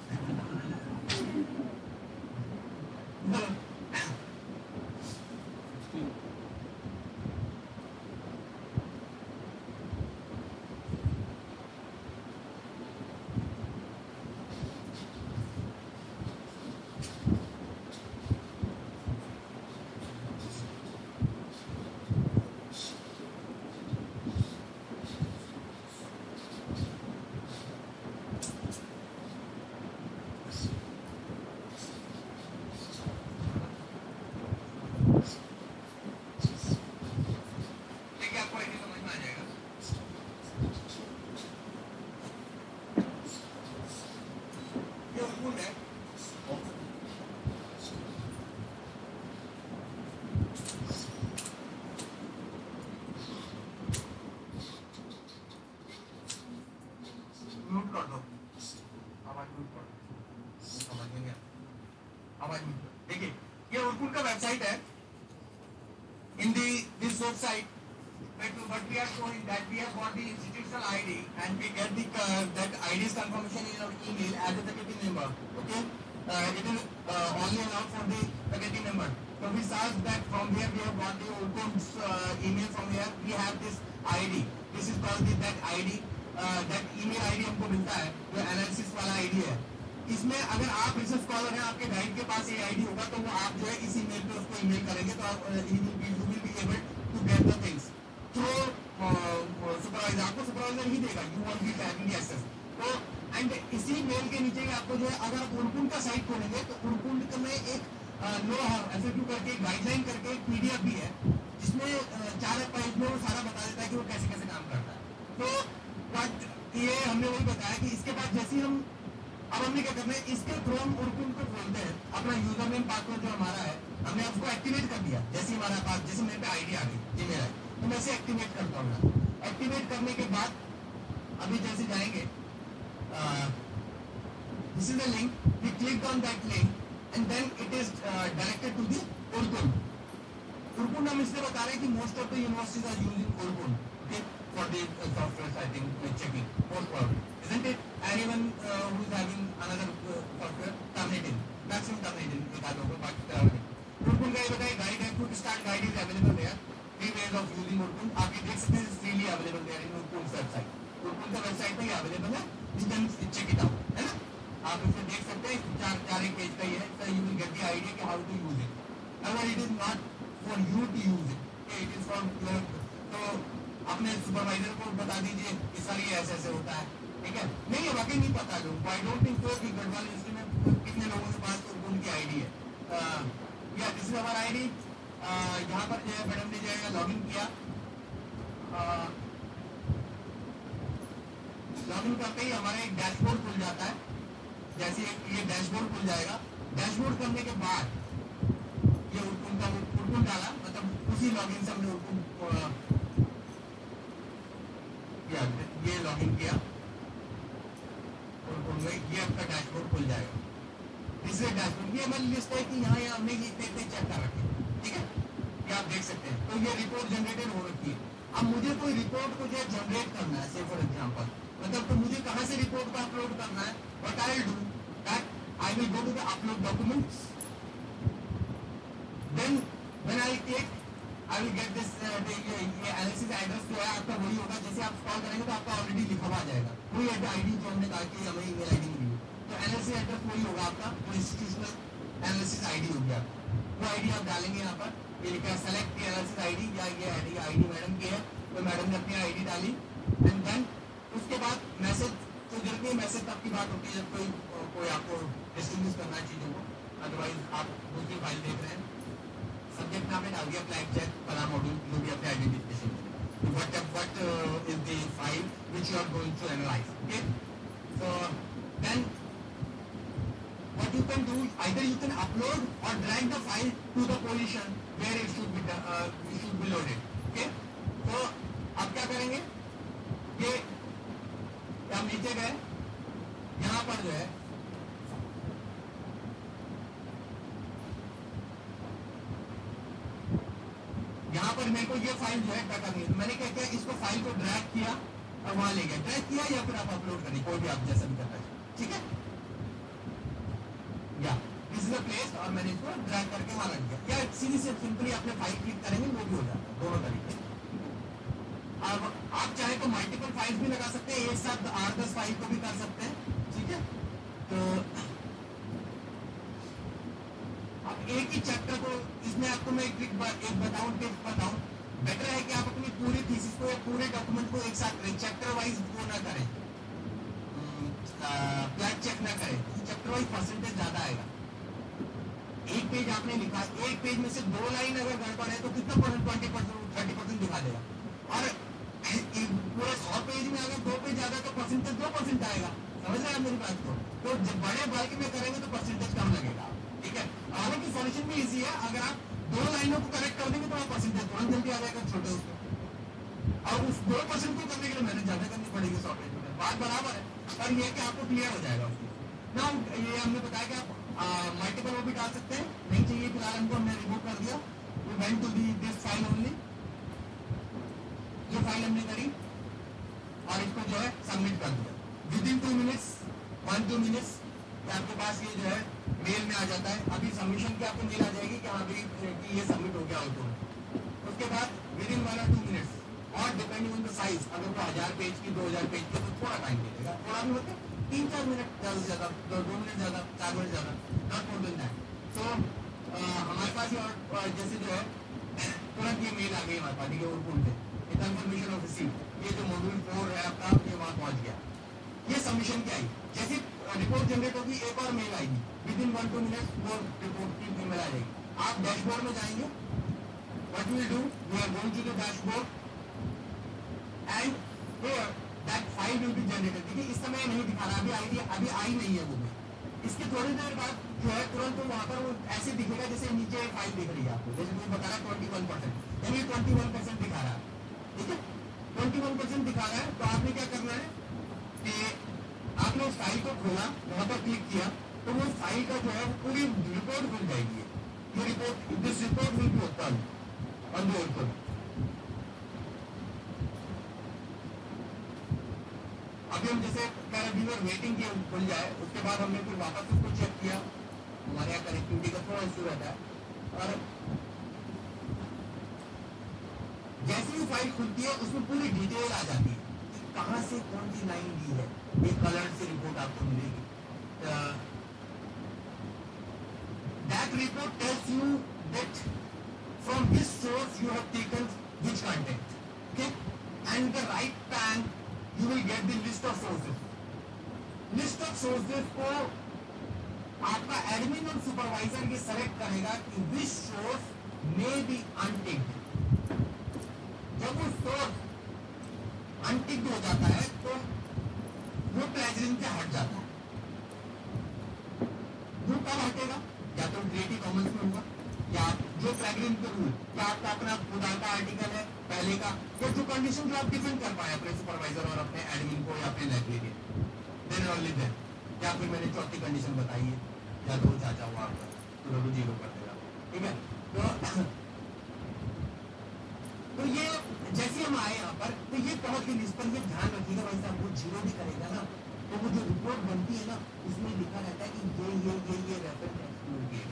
कर दो, आवाज म्यूट कर दो, समझ में नहीं आता, आवाज म्यूट कर। देखिए ये उर्कुल का वेबसाइट है। In the this website but what we are showing that we have got the institutional I D and we get the uh, that I D's confirmation in our email as a faculty member. Okay, uh, it is uh, only allowed for the faculty member. So we search that from where we have got the Urkun's uh, email from here. We have this I D. This is called the that I D. Uh, that email I D हमको मिलता है जो analysis वाला I D है। इसमें अगर आप research scholar हैं, आपके गाइड के पास ये आईडी होगा तो वो आप जो है इस ईमेल पे उसको ईमेल करेंगे तो आप ही will be you will be able to get the things through supervisor. आपको सुपरवाइजर ही देगा, you won't be having access. तो एंड इसी मेल के नीचे आपको जो है अगर आप उर्कुंड का साइट खोलेंगे तो उर्कुंड में एक नो एफएक्यू करके गाइडलाइन करके एक पीडीएफ भी है जिसमें चार पेज में वो सारा बता देता है कि वो कैसे कैसे काम करता है। तो ये हमने वही बताया कि इसके बाद जैसे हम अब हमने क्या करना है, इसके थ्रू हम उर्कुंड को खोलते हैं। अपना यूजर नेम पासवर्ड जो हमारा है हमने उसको एक्टिवेट कर दिया। जैसे हमारा पास जैसे मेरे पे आईडी आ गई जीमेल है तो मैं इसे एक्टिवेट करता हूँ। एक्टिवेट करने के बाद अभी जैसे जाएंगे, this is the link, we click on that link and then it is directed to the Urkund. Urkund हम इसलिए बता रहे हैं कि most of the universities are using Urkund for the uh, software, I think, uh, checking most probably, isn't it? Anyone uh, who is having another uh, software, terminating, maximum terminating, एक आध होगा, बाकी terminating. उर्कुंड का ये बताइए guide है, quick start guide is available there. Three ways of using उर्कुंड, आप ये देख सकते हैं, freely available there in उर्कुंड website. उर्कुंड का website पे ये available है, you can check it out, है ना? आप इसे देख सकते हैं, चार चार एक पेज का ये है, so you will get the idea कि how to use it. However, it is not for you to use it, okay? It is for your, so अपने सुपरवाइजर को बता दीजिए कि सर ये ऐसे ऐसे होता है, ठीक है? नहीं है, वाकई नहीं पता लोगों को। आई डोंट थिंक सो कि गढ़वाल यूनिवर्सिटी में कितने लोगों के पास उनकी आईडी है। या दिस इज आवर आईडी। यहाँ पर जो है मैडम ने जो है लॉगिन किया, लॉगिन करते ही हमारा एक डैशबोर्ड खुल जाता है। जैसे ये डैशबोर्ड खुल जाएगा, डैशबोर्ड करने के बाद ये उनका उर्कुंड डाला, मतलब उसी लॉगिन से हमने उर्कुंड ये लॉगिन किया और ये आपका डैशबोर्ड खुल जाएगा। इससे डैशबोर्ड ये हमारी लिस्ट है कि यहाँ यहाँ हमने ये इतने इतने चेक कर रखे, ठीक है? ये आप देख सकते हैं। तो ये रिपोर्ट जनरेटेड हो रखी है। अब मुझे कोई रिपोर्ट को जो है जनरेट करना है, से फॉर एग्जाम्पल, मतलब तो मुझे कहाँ से रिपोर्ट को अपलोड करना है, what I will do that I will go to the upload documents, then when I click I will get this uh, ये एनालिसिस एड्रेस जो है आपका वही होगा। जैसे आप कॉल करेंगे तो आपका ऑलरेडी लिखा हुआ आ जाएगा, वही आईडी जो हमने कहा कि हमें ईमेल आईडी मिली है, तो एनालिसिस एड्रेस वही होगा आपका, वो इंस्टीट्यूशनल एनालिसिस आईडी होगी आपका। वो आईडी आप डालेंगे यहाँ पर, ये लिखा है सेलेक्ट एनालिसिस आईडी, या ये आईडी आईडी मैडम की है, तो मैडम ने अपनी आईडी डाली एंड देन उसके बाद मैसेज तो जब भी मैसेज आपकी बात होती है जब कोई कोई आपको डिस्टिंग्विश करना है चीज़ों को, अदरवाइज आप दूसरी फाइल देख रहे हैं, सब्जेक्ट नाम डाल दिया फ्लैग चेक वाला मॉड्यूल जो भी अपने identification, what what uh, is the file which you are going to analyze, okay? So then what you can do, either you can upload or drag the file to the position where it should be uh, it should be loaded, okay? तो अब क्या करेंगे, ये हम नीचे गए, यहाँ पर जो है यहाँ पर मेरे को ये फाइल जो है क्या करनी है, तो मैंने क्या किया, इसको फाइल को ड्रैग किया और वहां ले गया, ड्रैग किया या फिर आप अपलोड करिए, कोई भी आप जैसा भी करना है, ठीक है? या दिस इज द प्लेस और मैंने इसको ड्रैग करके वहां रख दिया, या सीधी से सिंपली अपने फाइल क्लिक करेंगे वो भी हो जाता है, दोनों तरीके। अब आप चाहे तो मल्टीपल फाइल्स भी लगा सकते हैं, एक साथ आठ दस फाइल को भी कर सकते हैं, ठीक है? तो एक ही चैप्टर को, इसमें आपको मैं एक एक बताऊं टिप बताऊं, बेटर है कि आप अपनी पूरी थीसिस को या पूरे डॉक्यूमेंट को एक साथ करें, चैप्टर वाइज वो ना करें, फ्लैग चेक ना करें, चैप्टर वाइज परसेंटेज ज्यादा आएगा। एक पेज आपने लिखा, एक पेज में से दो लाइन अगर गड़बड़ है तो कितना percent, twenty percent thirty percent दिखा देगा, और पूरे सौ पेज में अगर दो पेज ज्यादा तो परसेंटेज दो परसेंट आएगा, समझ रहे हैं मेरी बात को? तो जब बड़े बल्क में करेंगे तो परसेंटेज कम लगेगा, ठीक है? हालांकि सॉल्यूशन भी इजी है, अगर आप दो लाइनों को करेक्ट कर देंगे तो आप परसेंटेज तुरंत जल्दी आ जाएगा छोटे उसमें, और उस दो परसेंट को करने के लिए मेहनत ज्यादा करनी पड़ेगी सौ पेज में, बात बराबर है। पर ये कि आपको क्लियर हो जाएगा उसकी ना। ये हमने बताया कि आप मल्टीपल वो भी डाल सकते हैं, नहीं चाहिए फिलहाल हमको, हमने रिमूव कर दिया। We went to the this file only, ये फाइल हमने करी और इसको जो है सबमिट कर दिया। Within two minutes, one two minutes आपके पास ये जो है मेल में आ जाता है। अभी सबमिशन की आपको मेल आ जाएगी कि हाँ भाई कि ये सबमिट हो गया हो। उसके बाद विद इन वन और टू मिनट्स, और डिपेंडिंग ऑन द साइज, अगर वो हजार पेज की, दो हजार पेज की, तो थोड़ा टाइम मिलेगा, थोड़ा भी मतलब तीन चार मिनट ज्यादा से ज्यादा, दो दो मिनट ज्यादा, चार मिनट ज्यादा, नॉट मोर देन दैट। तो हमारे पास ये और जैसे जो है तुरंत ये मेल आ गई हमारे पास, ठीक है, और से कंफर्मेशन ऑफ रिसीव, ये जो मॉड्यूल फोर है आपका, ये वहाँ पहुंच गया। ये सबमिशन क्या आई, जैसे रिपोर्ट जनरेट होगी एक और मेल आएगी, within one two minutes वो रिपोर्ट की मेल आ जाएगी। आप डैशबोर्ड में जाएंगे, what we will do, we are going to the dashboard and here that file will be generated। देखिए इस समय नहीं दिखा रहा, अभी आई अभी आई नहीं है वो। इसके थोड़ी देर बाद जो है तुरंत वहाँ पर वो ऐसे दिखेगा जैसे नीचे फाइल दिख रही है आपको, जैसे मुझे बता रहा है ट्वेंटी वन परसेंट, यानी ट्वेंटी वन परसेंट दिखा रहा है, ठीक है, ट्वेंटी वन परसेंट दिखा रहा है। तो आपने क्या करना है कि आपने उस फाइल को खोला, वहाँ पर क्लिक किया, तो वो फाइल का जो है पूरी रिपोर्ट खुल जाएगी। ये report, this report will be open on the open. अभी हम जैसे कह रहे वी वेटिंग की खुल जाए, उसके बाद हमने फिर वापस उसको चेक किया, हमारे यहाँ कनेक्टिविटी का थोड़ा इशू रहता है, और जैसे ही फाइल खुलती है उसमें पूरी डिटेल आ जाती है कि कहाँ से कौन सी लाइन दी है, ये कलर से रिपोर्ट आपको मिलेगी। That report tells you that from which source you have taken which content, okay, and the right pan you will get the list of sources। list of sources को आपका admin और supervisor ये select करेगा कि which source may be unticked। जब वो source अनटिक्ड हो जाता है तो वो प्लेजरिज्म से हट जाता है। वो कब हटेगा, या तो क्रिएटिव कॉमन्स में होगा, या जो फ्रैगरेंस के रूल, या आपका अपना खुदा का आर्टिकल है पहले का, या जो कंडीशन जो आप डिफेंड कर पाए अपने सुपरवाइजर और अपने एडमिन को या अपने लाइब्रेरी, देन ओनली देन। या फिर मैंने चौथी कंडीशन बताई है, या दो चाचा हुआ आपका तो लोग जीरो कर देगा, ठीक है। तो तो ये जैसे हम आए यहाँ पर, तो ये पहुंच गई लिस्ट पर, ये ध्यान रखिएगा भाई साहब, वो जीरो भी करेगा ना तो वो जो रिपोर्ट बनती है ना उसमें लिखा रहता है कि ये ये ये ये रेफरेंस एक्सक्लूड किए।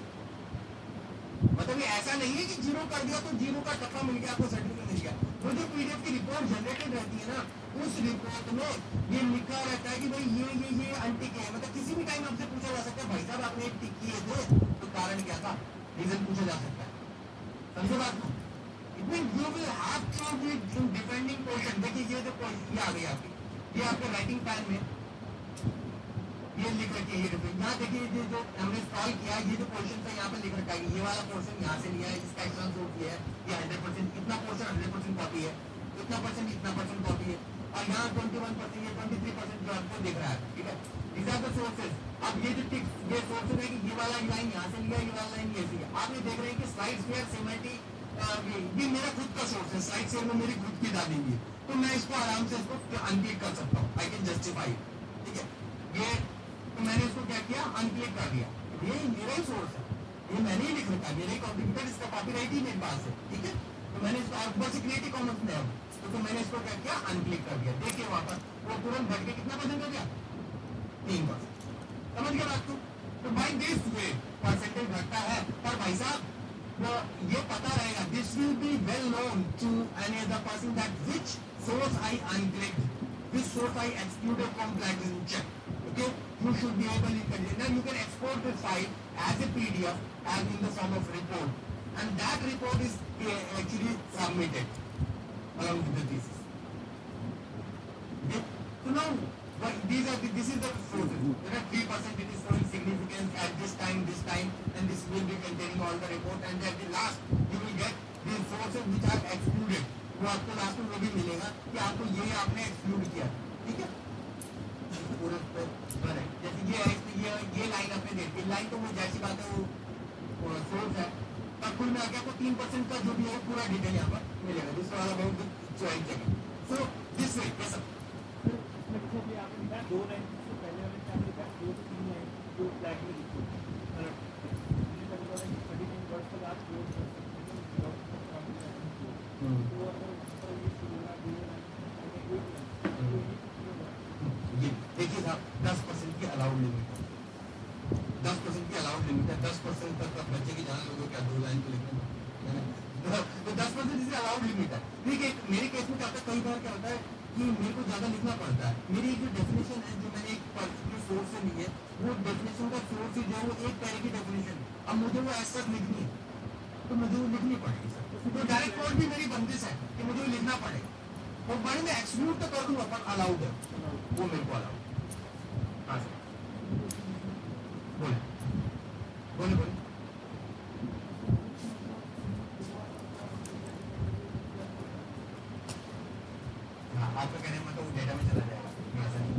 मतलब ये ऐसा नहीं है कि जीरो कर दिया तो जीरो का टक्का मिल गया, आपको सर्टिफिकेट मिल गया। वो जो पीडीएफ की रिपोर्ट जनरेटेड रहती है ना, उस रिपोर्ट में ये लिखा रहता है कि भाई ये ये ये अनटिक है। मतलब किसी भी टाइम आपसे पूछा जा सकता है, भाई साहब आपने एक टिक किए थे तो कारण क्या था, रीजन पूछा जा सकता है। समझे बात को? It mean you will have to be in defending position. देखिए ये जो ये आ गई आपकी, ये आपके राइटिंग पैड में ये लिख रखी है। यहाँ देखिए ये जो हमने सॉल्व किया, ये जो पोर्शन था यहाँ पे लिख रखा है, ये वाला पोर्शन यहाँ से लिया है, जिसका एक्स्ट्रा जोड़ किया है, ये हंड्रेड परसेंट इतना पोर्शन हंड्रेड परसेंट कॉपी है, इतना परसेंट इतना परसेंट कॉपी है, और यहाँ ट्वेंटी वन परसेंट ये ट्वेंटी थ्री परसेंट जो आपको दिख रहा है, ठीक है। These are the sources। अब ये जो टिक्स, ये सोर्सेज है कि ये वाला लाइन यहाँ से लिया, ये वाला लाइन ये से लिया। आपने देख रहे हैं कि स्लाइड्स में सेमल्टी, ये मेरा खुद का सोर्स है, स्लाइड शेयर में मेरी खुद की डाली हुई है, तो मैं इसको आराम से इसको अनक्लिक कर सकता हूँ, आई कैन जस्टिफाई, ठीक है। ये तो मैंने इसको क्या किया, अनक्लिक कर दिया, ये मेरा ही सोर्स है, ये मैंने ही लिख रखा है, मेरा ही कॉन्ट्रीब्यूटर, इसका कॉपीराइट ही मेरे पास है, ठीक है। तो मैंने इसको ऊपर से क्रिएटिव कॉमन्स में है, तो, तो मैंने इसको क्या किया, अनक्लिक कर दिया। देखिए वहां पर वो तुरंत घट के कितना परसेंट हो गया, तीन परसेंट। समझ गया बात को? तो बाई दिस वे परसेंटेज घटता है, पर भाई साहब वो ये पता रहेगा, this will be well known to any other person that which source I unclicked, which source I excluded from plagiarism check. Okay, you should be able to consider. Now you can export this file as a P D F and in the form of report, and that report is uh, actually submitted along with the thesis. Okay, so now what, these are the, this is the sources. There are three percent it is showing significance at this time, this time, and this will be containing all the report, and at the last you will get the sources which are excluded. वो आपको last में वो भी मिलेगा कि आपको ये आपने एक्सक्लूड किया, ठीक है। पूरे जैसे ये है, ये ये लाइन आपने देखी, लाइन तो वो जैसी बात है वो सोर्स है, पर कुल में आके आपको तीन परसेंट का जो भी है पूरा डिटेल यहाँ पर मिलेगा, दूसरा वाला बहुत ज्वाइन करेंगे। So this way, yes sir. दो लाइन से पहले वाले चार लिखा दो से तीन लाइन जो फ्लैग में लिखी अलग मुझे लग रहा है कि थर्टी नाइन वर्ड तक आप क्लोज कर सकते हैं तो अगर उसका ये शुरू ना दिए ये देखिए साहब दस परसेंट की अलाउड लिमिट है, दस परसेंट की अलाउड लिमिट है, दस परसेंट तक आप बच्चे की जान लोगे क्या दो लाइन तो लिखने तो दस परसेंट इसे अलाउड लिमिट है। देखिए मेरे केस में क्या होता है, कई बार क्या होता है कि मेरे को ज्यादा लिखना पड़ता है। मेरी जो डेफिनेशन है जो मैंने एक पर्टिकुलर सोर्स से ली है वो डेफिनेशन का सोर्स ही जो है वो एक पैरे की डेफिनेशन है। अब मुझे वो ऐसा लिखनी है तो मुझे वो लिखनी पड़ेगी सर। तो डायरेक्ट कोड भी मेरी बंदिश है कि मुझे वो लिखना पड़ेगा। और बड़ी मैं एक्सक्लूड तो कर दूंगा पर अलाउड है वो मेरे को अलाउड। हाँ सर बोले बोले बोले हाँ आपका कहने में तो वो डेटा में चला जाएगा ऐसा नहीं।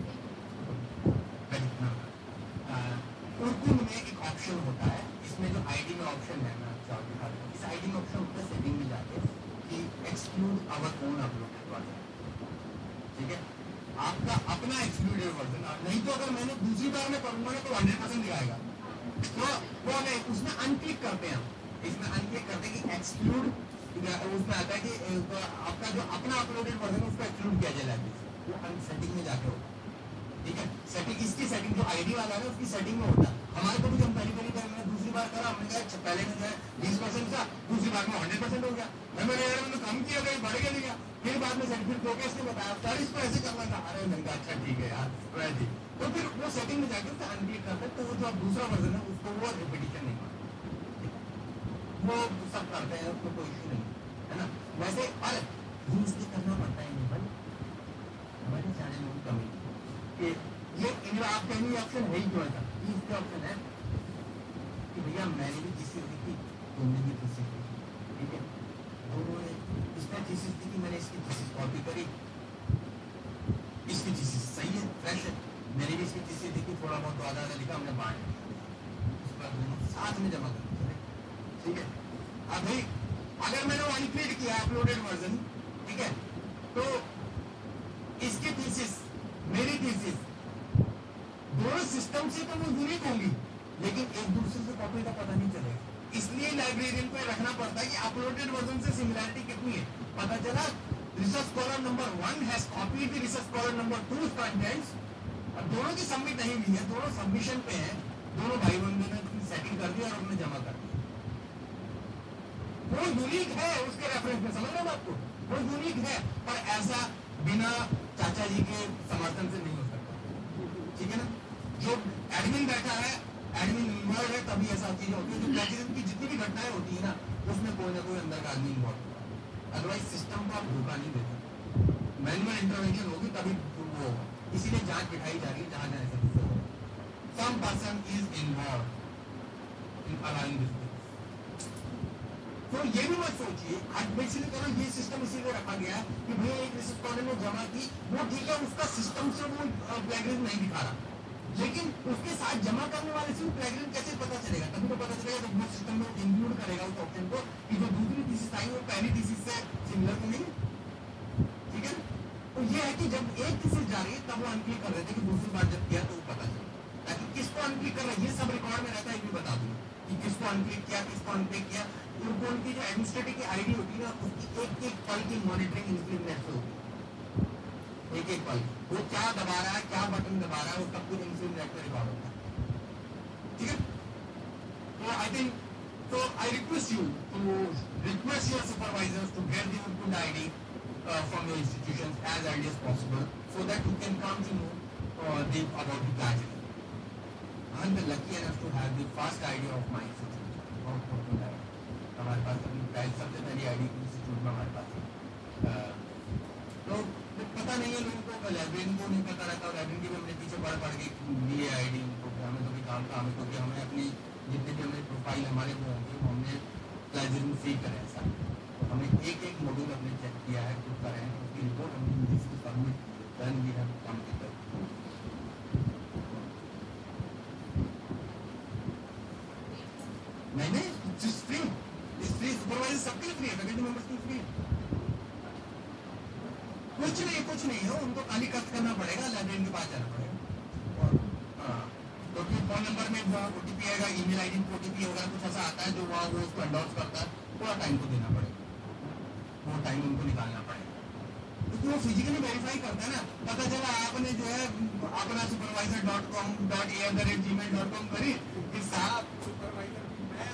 उर्दू में एक ऑप्शन होता है, इसमें जो आईडी में ऑप्शन है मैं आपको दिखा दूँ। इस आईडी में ऑप्शन होता है सेटिंग में जाके कि exclude our own uploaded version, ठीक है आपका अपना एक्सक्लूडेड वर्जन। नहीं तो अगर मैंने दूसरी बार में करूंगा तो हंड्रेड परसेंट दिखाएगा तो वो नहीं, उसमें अनक्लिक करते हैं हम, इसमें अनक्लिक करते हैं कि एक्सक्लूड उसमें आता है कि आपका जो अपना अपलोडेड वर्जन है उसको एक्सक्लूड किया जाए, वो सेटिंग में जाके होगा, ठीक है। सेटिंग इसकी सेटिंग जो आईडी वाला है उसकी सेटिंग में होता है। हमारे को भी जब पहली पहली बार मैंने दूसरी बार करा हमने कहा पहले में जो है बीस परसेंट था, दूसरी बार में हंड्रेड परसेंट हो गया। मैं मैंने यार मैंने कम किया गया बढ़ गया नहीं गया। फिर बाद में फिर प्रोग्रेस ने बताया सर इसको ऐसे करना था, अरे मैंने कहा अच्छा ठीक है यार वैसे तो फिर वो सेटिंग में जाके उससे अनक्लिक करते तो वो जो आप दूसरा वर्जन है उसको वो रिपीटिशन नहीं करते, वो सब करते हैं उसको कोई इशू नहीं है ना। वैसे और यूज भी करना पड़ता है नहीं भाई, हमारे सारे लोग कमी कि ये इनका आप कहेंगे ऑप्शन है ही क्यों ऐसा, इसका ऑप्शन है कि भैया मैंने भी थीसिस लिखी तुमने भी थीसिस लिखी, ठीक है दोनों ने इसका थीसिस लिखी मैंने इसकी थीसिस कॉपी करी, इसकी थीसिस सही है फ्रेश है, मैंने भी इसकी थीसिस लिखी थोड़ा बहुत आधा आधा लिखा हमने बांट दिया दोनों साथ में जमा कर दिया, ठीक है। अब भाई अगर मैंने अनक्लिक किया अपलोडेड वर्जन, ठीक है तो इसकी थीसिस मेरी थीसिस दोनों सिस्टम से तो वो यूनिक होंगी लेकिन एक दूसरे से कॉपी का पता नहीं चलेगा, इसलिए लाइब्रेरियन को रखना पड़ता है कि अपलोडेड वर्जन से सिमिलरिटी कितनी है। पता चला research scholar number one has copied the research scholar number two contents, और दोनों की सबमिट नहीं हुई है, दोनों सबमिशन पे हैं, दोनों भाई बंधु ने सेटिंग कर दी और हमने जमा कर दिया। वो यूनिक है उसके रेफरेंस में, समझ रहे हो आपको, वो यूनिक है पर ऐसा बिना चाचा जी के समर्थन से नहीं हो सकता, ठीक है ना। जो एडमिन बैठा है एडमिन इन्वॉल्व है तभी ऐसा चीज होती है। जो प्लेजरिज्म की जितनी भी घटनाएं होती है ना उसमें कोई ना कोई अंदर का आदमी इन्वॉल्व होता है, अदरवाइज सिस्टम को आप धोखा नहीं देते, मैनुअल इंटरवेंशन होगी तभी वो होगा, इसीलिए जांच बिठाई जा रही है जहां जहां ऐसे होगा। Some person is involve in allowing this, तो ये भी मत सोचिए बेसिकली करो ये सिस्टम इसीलिए रखा गया है कि भैया एक रिसर्च स्कॉलर ने जमा की वो ठीक है उसका सिस्टम से वो प्लेगरिज्म नहीं दिखा रहा, लेकिन उसके साथ जमा करने वाले से प्लेगरिज्म कैसे पता चलेगा, तभी तो पता चलेगा जब वो सिस्टम में इंक्लूड करेगा उस ऑप्शन को कि जो दूसरी थीसिस आई वो पहली थीसिस से सिमिलर तो नहीं, ठीक है। तो ये है कि जब एक थीसिस जा रही है तब वो अनक्लिक कर रहे थे कि दूसरी बार जब किया तो वो पता चले, ताकि किसको अनक्लिक कर रहा है ये सब रिकॉर्ड में रहता है, ये भी बता दूंगा कि किसको अनक्लिक किया किसको अनक्लिक किया। उनको उनकी जो एडमिनिस्ट्रेटिव की आईडी होती है ना उसकी एक एक पल की मॉनिटरिंग इंस्ट्रूमेंट होती है, एक एक पल वो क्या दबा रहा है क्या बटन दबा रहा है वो सब कुछ इंस्ट्रूमेंट में रिकॉर्ड होता है, ठीक है। तो आई थिंक तो I request you to request your supervisors to get the input ID from your institutions as early as possible so that you can come to know the about the plagiarism. I am lucky enough to have the first ID of my institution, हमारे पास अभी पहले सबसे पहली ID institute में हमारे पास है, तो पता नहीं है लोगों को, लाइब्रेरियन को नहीं पता रहता, लाइब्रेरियन की भी हमने पीछे पढ़ पढ़ के लिए आईडी उनको हमें तो भी काम काम है क्योंकि हमें अपनी जितने भी हमें प्रोफाइल हमारे वो होंगे वो हमने प्लेजरिज्म से ही करें ऐसा, तो हमें एक एक मॉड्यूल हमने चेक किया है खुद करें हैं उसकी रिपोर्ट हमने सबमिट डन भी है काम की तरफ। मैंने फ्री फ्री सुपरवाइजर सबके लिए फ्री है, फैकल्टी मेंबर्स के लिए फ्री है, कुछ नहीं कुछ नहीं है, उनको खाली कष्ट करना पड़ेगा, लाइब्रेरियन के पास जाना पड़ेगा। टाइम से ओटीपी आएगा, ईमेल आईडी में ओटीपी वगैरह कुछ ऐसा आता है जो वहाँ वो उसको एंडोर्स करता है, थोड़ा टाइम को देना पड़ेगा, वो टाइम उनको निकालना पड़ेगा, क्योंकि वो फिजिकली वेरीफाई करता है ना। पता चला आपने जो है अपना supervisor dot com dot A at the rate Gmail dot com करी, फिर साहब सुपरवाइजर मैं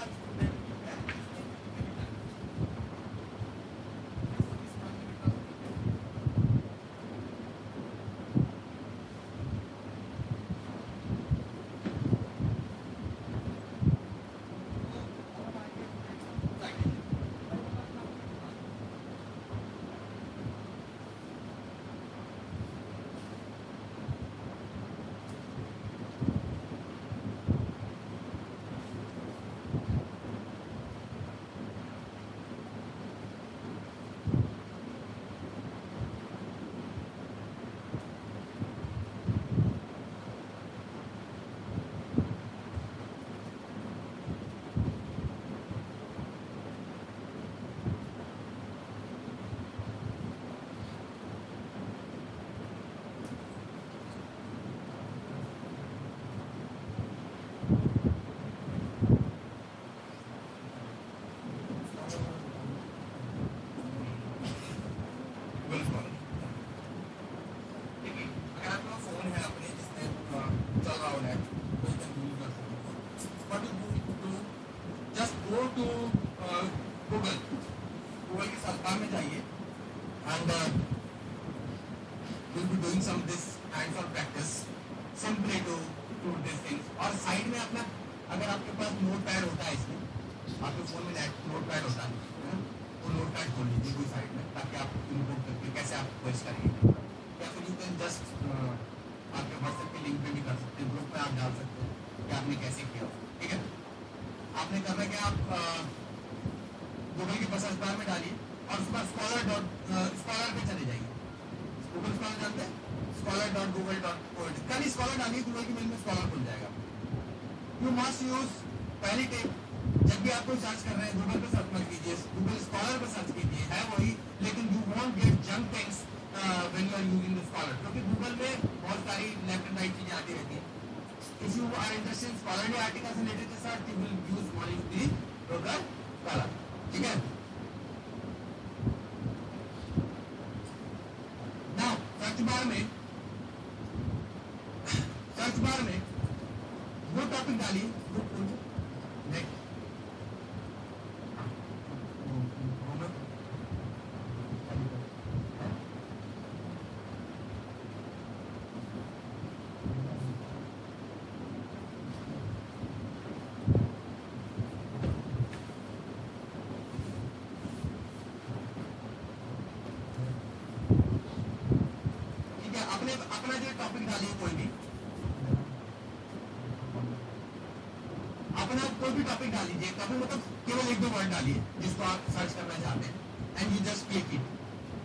डालिए जिसको आप सर्च करना चाहते हैं, and you just click it,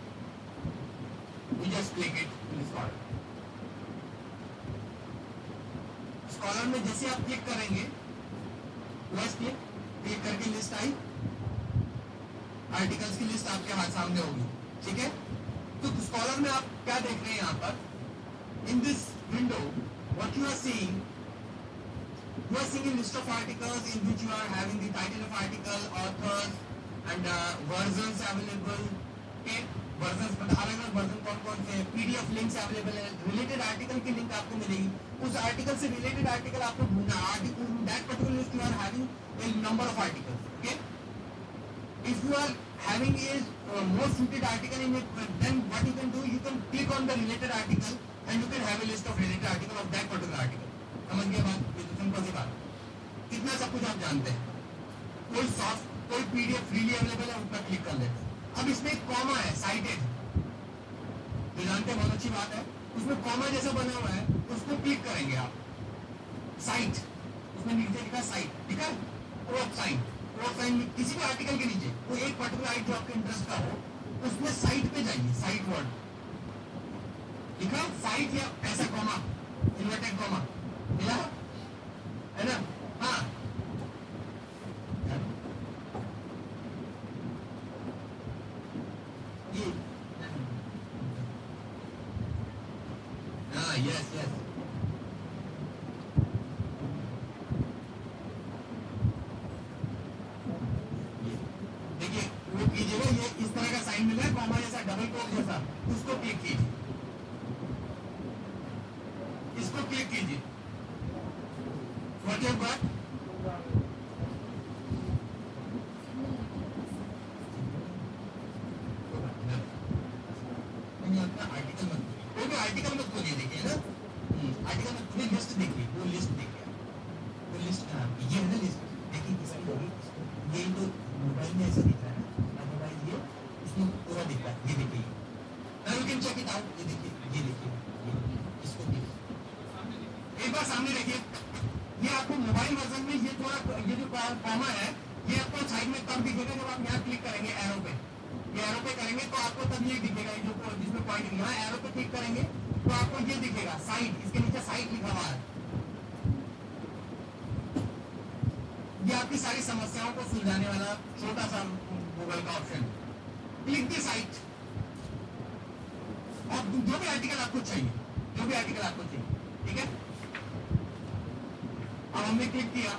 you just click it in scholar. Scholar में जैसे आप क्लिक करेंगे, बस क्लिक क्लिक करके लिस्ट आई, आर्टिकल्स की लिस्ट आपके हाथ सामने होगी, ठीक है। तो स्कॉलर में आप क्या देख रहे हैं यहाँ पर, in this window what you are seeing, you are seeing a list of articles in which you are having the title of article, authors and uh, versions available, okay, versions मतलब अलग अलग वर्जन कौन कौन से, PDF links available है, related article की link आपको मिलेगी, उस आर्टिकल से रिलेटेड आर्टिकल आपको ढूंढना, article that particular list you are having a number of articles, okay, if you are having a uh, more suited article in it, then what you can do, you can click on the related article and you can have a list of related article of that particular article। समझ गए बात, ये तो simple सी बात, कितना सब कुछ आप जानते हैं। कोई सॉफ्ट कोई पीडीएफ फ्रीली अवेलेबल है, उतना क्लिक कर लेते हैं। अब इसमें एक कॉमा है, साइटेड, जो जानते हैं बहुत अच्छी बात है, उसमें कॉमा जैसा बना हुआ है, उसको क्लिक करेंगे आप, साइट, उसमें नीचे लिखा साइट, ठीक है, क्रॉप साइन, क्रॉप साइन किसी भी आर्टिकल के नीचे कोई एक पर्टिकुलर आइट जो आपके इंटरेस्ट का हो, उसमें साइट पे जाइए, साइट वर्ड लिखा, साइट या ऐसा कॉमा, इन्वर्टेड कॉमा मिला है ना, हाँ ये हाँ यस यस कीजिए। What you got? आर्टिकल मत कोई भी आर्टिकल मत खोलिए, देखिए ना आर्टिकल मत खोलिए, लिस्ट देखिए, वो लिस्ट देखिए, वो लिस्ट का नाम ये है ना लिस्ट, देखिए किसकी होगी, ये तो मोबाइल में ऐसा दिख रहा है ना, मोबाइल ये इसमें पूरा दिख रहा है, ये देखिए, now you can check it out, ये देखिए, ये देखिए, इसको देखिए, एक बार सामने देखिए, ये आपको मोबाइल वर्जन में ये थोड़ा ये जो कॉमा है ये आपको साइड में तब दिखेगा जब आप यहाँ क्लिक करेंगे एरो पे, ये एरो पे करेंगे तो आपको तब ये दिखेगा, जो जिसमें पॉइंट यहाँ एरो पे क्लिक करेंगे तो आपको ये दिखेगा साइड, इसके नीचे साइड लिखा हुआ है, ये आपकी सारी समस्याओं को सुलझाने वाला छोटा सा गूगल का ऑप्शन, क्लिक दी साइट, और जो भी आर्टिकल आपको चाहिए, जो भी आर्टिकल आपको चाहिए, ठीक है। अब हमने क्लिक किया,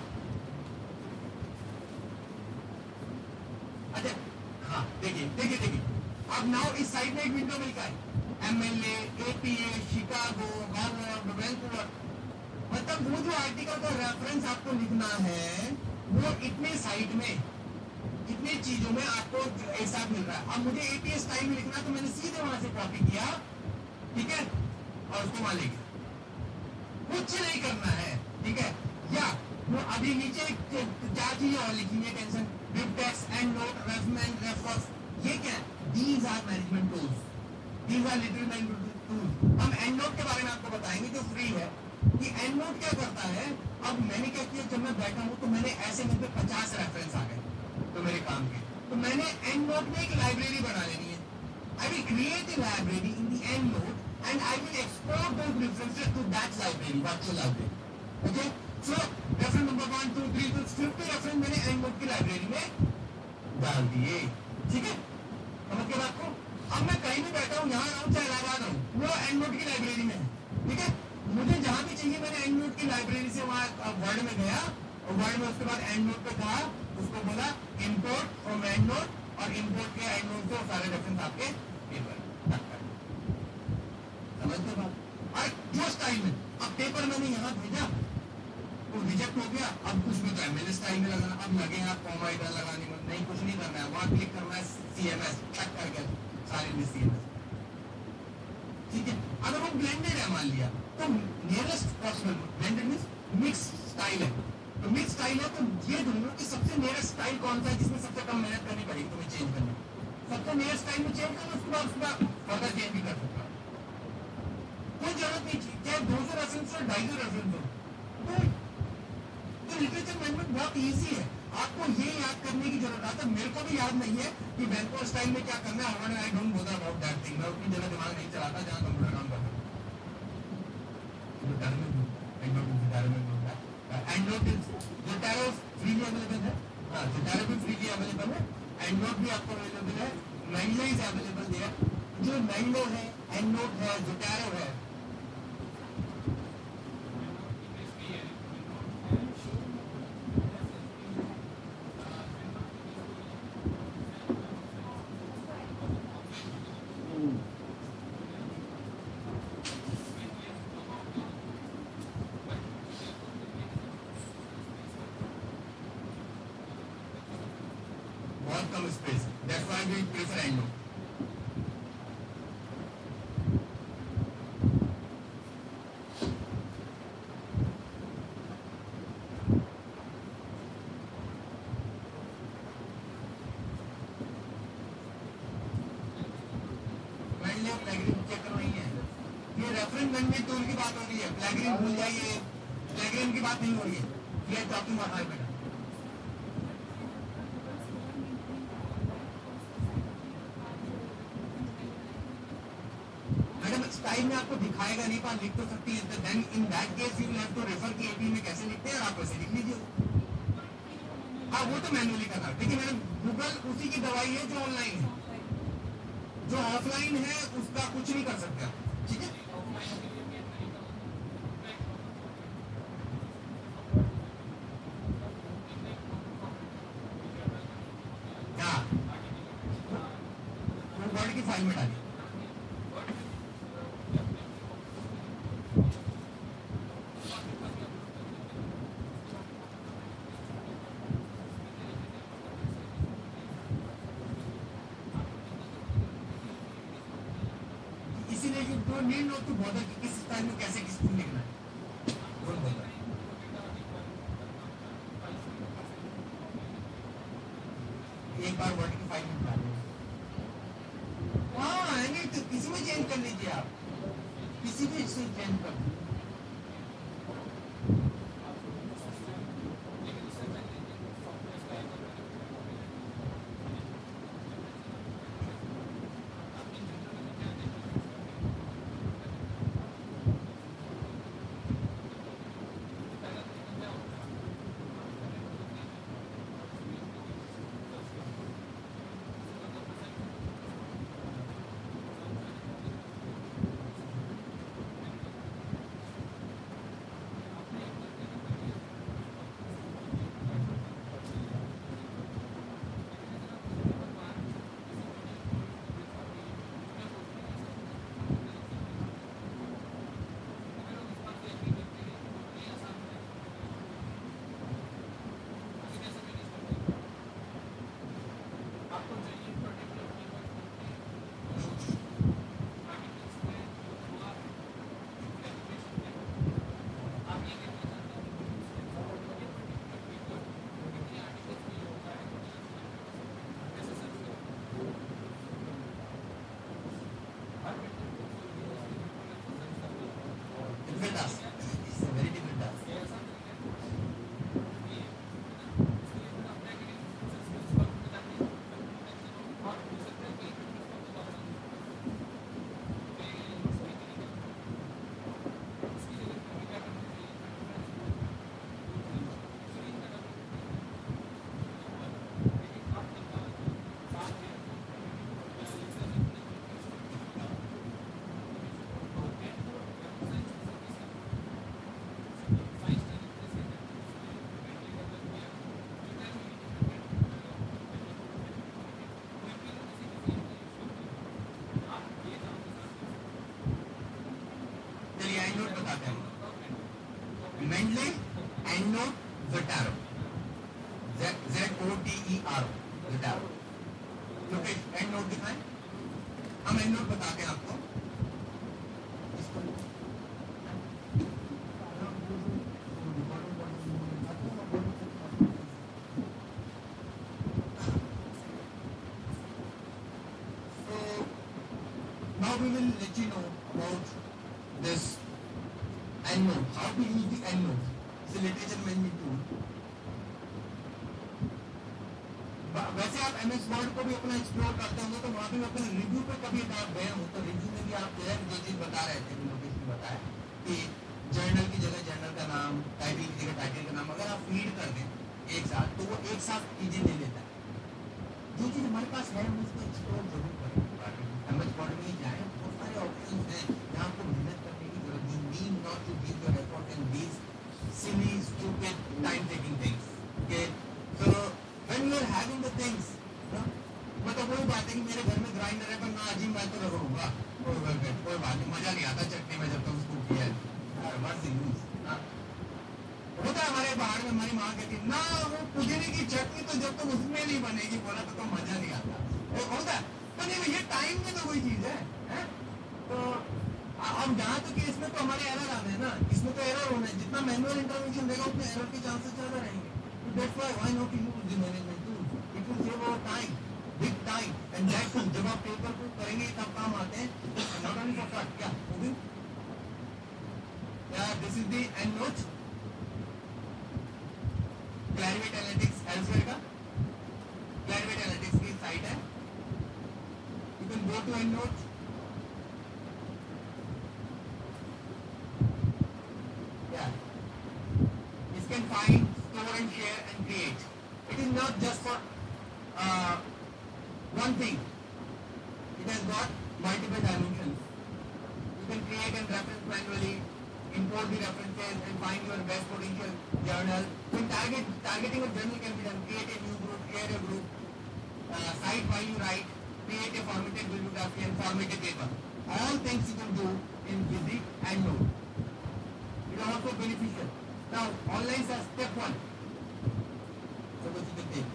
अच्छा हाँ देखिए देखिए देखिए, अब नाउ इस साइड में एक विंडो मिलता है, MLA, APA, Chicago, Harvard, Vancouver, मतलब वो जो आर्टिकल का रेफरेंस आपको लिखना है वो इतने साइट में, इतने चीजों में आपको एक साथ मिल रहा है। अब मुझे एपीए स्टाइल में लिखना तो मैंने सीधे वहां से कॉपी किया, ठीक है, और उसको वहां ले गया, कुछ नहीं करना है, ठीक है। या वो अभी नीचे चार चीजें और लिखी है, tension, with text, EndNote, reference, reference, ये क्या है? These are management tools, these are little management tools. हम एंड नोट के बारे में आपको बताएंगे जो फ्री है, कि एंड नोट क्या करता है। अब मैंने क्या किया, जब मैं बैठा हूं तो मैंने ऐसे में पचास रेफरेंस आ गए तो मेरे काम के, तो मैंने एंड नोट में एक लाइब्रेरी बना लेनी है। I will create a library in the EndNote and I will export those references to that library, virtual library, okay. So reference number one two three तो फिफ्टी रेफरेंस मैंने EndNote की library में डाल दिए, ठीक है, समझ के बात को। अब मैं कहीं भी बैठा हूँ, यहाँ रहूँ चाहे इलाहाबाद रहूँ, वो एंड नोट की लाइब्रेरी में है, ठीक है। मुझे जहां भी चाहिए मैंने एंड नोट की लाइब्रेरी से वहां वर्ड में गया, और वर्ड में उसके बाद एंड नोट पे कहा, उसको बोला इंपोर्ट फ्रॉम एंड नोट, और इंपोर्ट किया एंड नोट से सारे रेफरेंस आपके पेपर समझते बात। और जो स्टाइल में अब पेपर मैंने यहाँ भेजा वो रिजेक्ट हो गया, अब कुछ भी तो एमएलए स्टाइल में लगाना, अब लगे आप कॉमा इधर लगाने में नहीं, कुछ नहीं करना है, वहां क्लिक करना है सीएमएस चेक करके सारे में सीएमएस, ठीक है। अगर वो ब्लेंडेड है मान लिया तो nearest possible, blended means mix style है, तो मिक्स स्टाइल है तो ये ढूंढो कि सबसे नियरेस्ट स्टाइल कौन सा है जिसमें सबसे कम मेहनत करनी पड़ेगी तुम्हें चेंज करने, सबसे नियरेस्ट स्टाइल में चेंज करना, उसके बाद उसके बाद फर्दर चेंज भी कर सकता, कोई जरूरत नहीं, चाहे दो सौ रेफरेंस हो ढाई सौ रेफरेंस हो, तो लिटरेचर मैनेजमेंट बहुत इजी है, आपको ये याद करने की जरूरत आता है। मेरे को भी याद नहीं है कि बैंकोर स्टाइल में क्या करना है, हमारे I don't bother about that thing, मैं उतनी जगह दिमाग नहीं चलाता जहां कंप्यूटर काम करता हूं, जोटारो फ्रीली अवेलेबल है, हाँ जोटारो भी फ्रीली अवेलेबल है, एंड नोट भी आपको अवेलेबल है, मैंगलो इज अवेलेबल देयर, जो मैंगलो है, एंड नोट है, जोटारो है, space. That's why we prefer end node. ये रेफरेंस मैनेजमेंट टूल की बात हो रही है, प्लगइन भूल जाइए, प्लगइन की बात नहीं हो रही है, ये टॉकिंग अबाउट बेटा। स्टाइल में आपको दिखाएगा नहीं, पर लिख तो सकती है, then in that case you will have to refer कि एपी में कैसे लिखते हैं और आप वैसे लिख लीजिए। हाँ वो तो मैन्युअली करना, लेकिन मैंने गूगल उसी की दवाई है जो ऑनलाइन है, जो ऑफलाइन है उसका कुछ नहीं कर सकते आप, ठीक है। क्या वो वर्ड की फाइल में डालिए, तो नीड नॉट टू बॉदर कि किस स्टाइल में कैसे किसको लिखना है, डोंट बॉदर। एक बार वर्ड की फाइल में डाल दो। हाँ नहीं तो किसी में चेंज कर लीजिए आप, किसी भी से चेंज कर दीजिए। Mainly end note Zotaro. Z Z O T E R O. Zotaro. क्योंकि end note दिखाएं, हम end note बताते हैं आपको। So now we will let you know about this end note. How to use the end note? It's a literature management tool. वैसे आप M S word को भी अपना एक्सप्लोर करते होंगे तो वहाँ पे अपने रिव्यू पे कभी आप गए हो तो रिव्यू में भी आप जो है जो चीज बता रहे थे नोटिस में बताया कि जर्नल की जगह जर्नल का नाम, टाइटल की जगह टाइटल का नाम अगर आप फीड कर दें एक साथ तो वो एक साथ चीजें ले लेता है। जो चीज हमारे पास है हम उसको एक्सप्लोर जरूर करें। एम एस वर्ड में जाए बहुत सारे ऑप्शन हैं जहाँ आपको मेहनत करने की जरूरत नहीं। Need not to give your effort in these silly stupid time taking things. Okay, so when you are having the things, मतलब वही बात है कि मेरे घर में ग्राइंडर है पर ना अजीम मैं तो रखूंगा कोई बात नहीं, कोई बात नहीं, मजा नहीं आता चटनी में जब तक उसको किया है। What's the use? होता है हमारे बाहर में हमारी माँ कहती है ना वो पुदीने की चटनी तो जब तक उसमें नहीं बनेगी बोला तो, तो मजा नहीं आता। होता है तो नहीं ये टाइम में तो कोई चीज है, है? तो अब जहाँ तक इसमें तो हमारे एरर आ रहे हैं ना, इसमें तो एरर होना है। जितना मैनुअल इंटरवेंशन देगा उतने एरर के चांसेस ज्यादा रहेंगे। तो that's why why not use the management tool? It will save our time, big time. And that's जब आप पेपर को करेंगे तब काम आते हैं। नॉट ओनली फॉर फट क्या मूविंग या this is the EndNote Clarivate Analytics Elsevier का क्लैरिवेट एनालिटिक्स की साइट है। You can go to EndNote. Can find, store and share and create. It is not just for uh, one thing. It has got multiple dimensions. You can create and reference manually, import the references and find your best potential journal. So target, targeting a journal can be done. Create a new group, create a group, uh, cite while you write, create a formatted bibliography and format a paper. All things you can do in Busy and Note. It is also beneficial. Now, online is step one. So what you can take?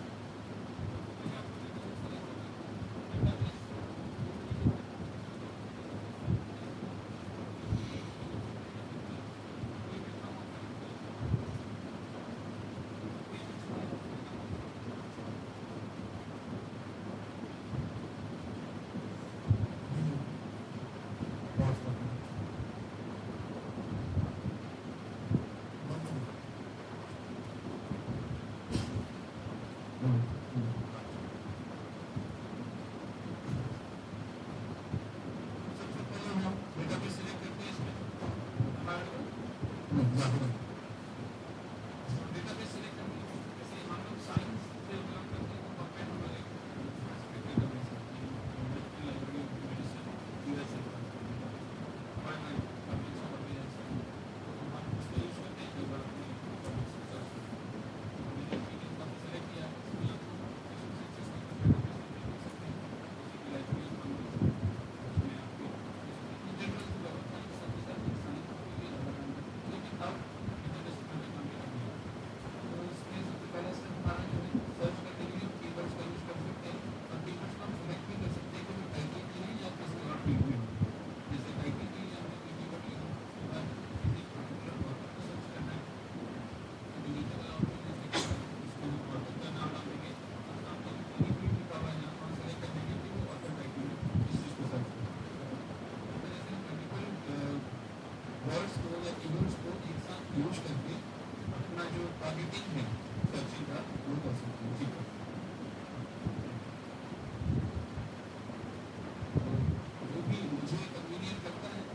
जाहिर database select करने के लिए जैसे हम लोग science से belong करते हैं तो कंपेयर हम लोग एक स्पेसिफिक डेटाबेस है medical library of medicine US है बायोमेडिकल पब्लिक सर्विलेंस तो हम उसको यूज करते हैं कई बार अपने टॉपिक्स को सर्च करते हैं मैंने एक काफ़ी सेलेक्ट किया इसमें आपको डेटाबेस देख सकते हैं जैसे कि लाइब्रेरी ऑफ मेडिसिन उसमें आपके जनरल गवर्नमेंट सर्विस साइंस के लिए लेकिन अब डेटाबेस में काम करना तो इसमें सबसे पहले स्टेप हमारा जो है सर्च करने के लिए कीवर्ड्स का यूज कर सकते हैं और कीवर्ड्स को हम सिलेक्ट भी कर सकते हैं कि वो टाइटल के लिए या किसी और फील्ड में जैसे टाइटल के लिए हमने कोई कीवर्ड लिखा उसके बाद किसी पर्टिकुलर ऑथर को सर्च करना है तो नीचे वाला ऑप्शन जैसे कि इसमें हम ऑथर का नाम डालेंगे और सामने जो एनी फील्ड लिखा हुआ है यहाँ पर सेलेक्ट कर देंगे कि वो ऑथर टाइटल में इस चीज़ को सर्च करें जैसे मल्टीपल वर्ड्स को या कीवर्ड्स को एक साथ यूज करके अपना जो टारगेटिंग है सर्चिंग का वो कर सकते हैं ठीक है जो भी मुझे कन्वीनियंट करता है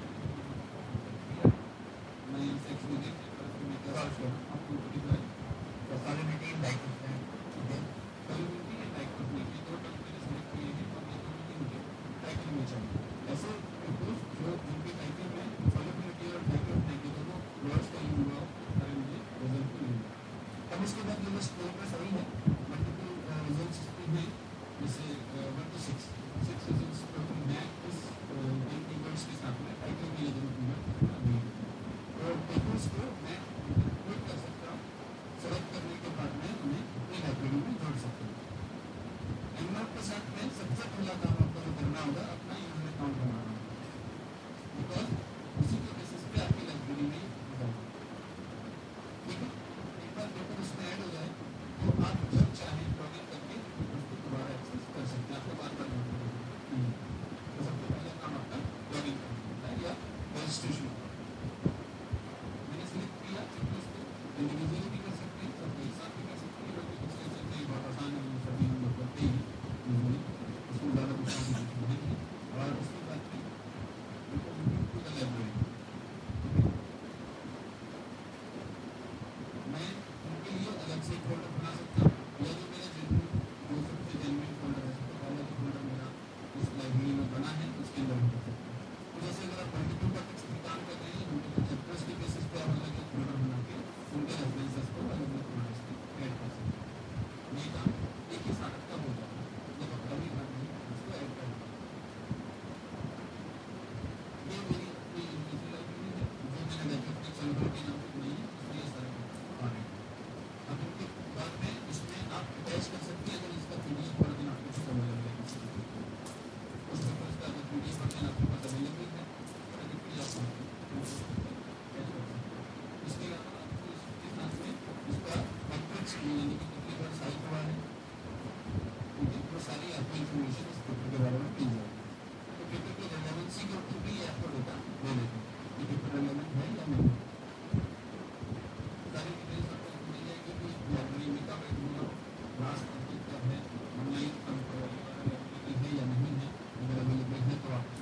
मैं इसे एक्चुअली देख सकता हूँ मैं कैसा उसको आपको दिखाएं सॉलिडिटी इन टाइप है ठीक है सॉलिडिटी एंड टाइप करने के दो टर्म मैंने सेलेक्ट किए हैं और ये दोनों की मुझे टाइटल में चाहिए ऐसे पीपल्स जो जिनके टाइटल में सॉलिडिटी और टाइप करने के दोनों वर्ड्स का यूज हुआ सारे मुझे रिजल्ट को मिलेंगे अब इसके बाद जो स्कोर में सही है मल्टीपल रिजल्ट्स इसमें हैं जैसे one two six six results total मैं इस इन कीवर्ड्स के साथ में टाइटल के लिए दोनों कीवर्ड नहीं और पीपल्स को मैं इंक्लूड कर सकता हूँ सेलेक्ट करने के बाद में उन्हें अपनी लाइब्रेरी में जोड़ सकता हूँ एमनोट के साथ में सबसे पहला काम आपको जो करना होगा अपना यूजर अकाउंट बनाना होगा बिकॉज उसी के बेसिस पे आपकी लाइब्रेरी में होगा ठीक है एक बार पेपर उसमें ऐड हो जाए तो आप जब चाहें लॉगिन करके उसको दोबारा एक्सेस कर सकते हैं आपको बार बार लॉगिन करना है तो सबसे पहला काम आपका लॉगिन करना होता है या रजिस्ट्रेशन मैंने सिलेक्ट किया सिर्फ उसको इंडिविजुअली भी कर सकते हैं सबको एक साथ भी कर सकते हैं लोग कुछ कर सकते हैं बहुत आसान है सभी हम लोग करते ही यूजली उसमें ज़्यादा कुछ नहीं है और उसके बाद में टू द लाइब्रेरी मैं उनके लिए अलग से फोल्डर बना सकता हूँ या जो मेरा जेन्युइन जो सबसे जेन्युइन फोल्डर है सबसे पहला जो फोल्डर मेरा उस लाइब्रेरी में बना है उसके अंदर हम कर सकते हैं तो जैसे अगर आप मल्टीपल टॉपिक्स पर काम कर रहे हैं मल्टीपल चैप्टर्स के बेसिस पे आप अलग अलग फोल्डर बना के उनके रेफरेंसेस को अलग अलग फोल्डर्स में ऐड कर सकते हैं ये काम एक ही साथ का हो जाता है जब आप कभी काम नहीं उसको ऐड कर ये मेरी अपनी इंडिविजुअल लाइब्रेरी है जो मैंने लाइब्रेरी सर्वर के नाम से बनाई है इसलिए सारा आ रहे हैं अब इनके बाद में इसमें आप अटैच कर सकते हैं अगर इसका पीडीएफ वर्जन आपके पास अवेलेबल है उस पेपर का अगर पीडीएफ वर्जन आपके पास अवेलेबल है डायरेक्टली आप इसके अलावा आपको इसके साथ में इसका मैट्रिक्स यानी कि कितनी बार साइज हुआ है ठीक है वो सारी आपको इन्फॉर्मेशन इस पेपर के बारे में मिल जाएगी तो पेपर की रेलेवेंसी के ऊपर भी आपको डेटा दे देते हैं कि पेपर रेलेवेंट है या नहीं सारी डिटेल्स आपको मिल जाएगी कि लाइब्रेरी में कब एड हुआ लास्ट अपडेट कब है ऑनलाइन अवेलेबल है या नहीं है अगर अवेलेबल है तो आप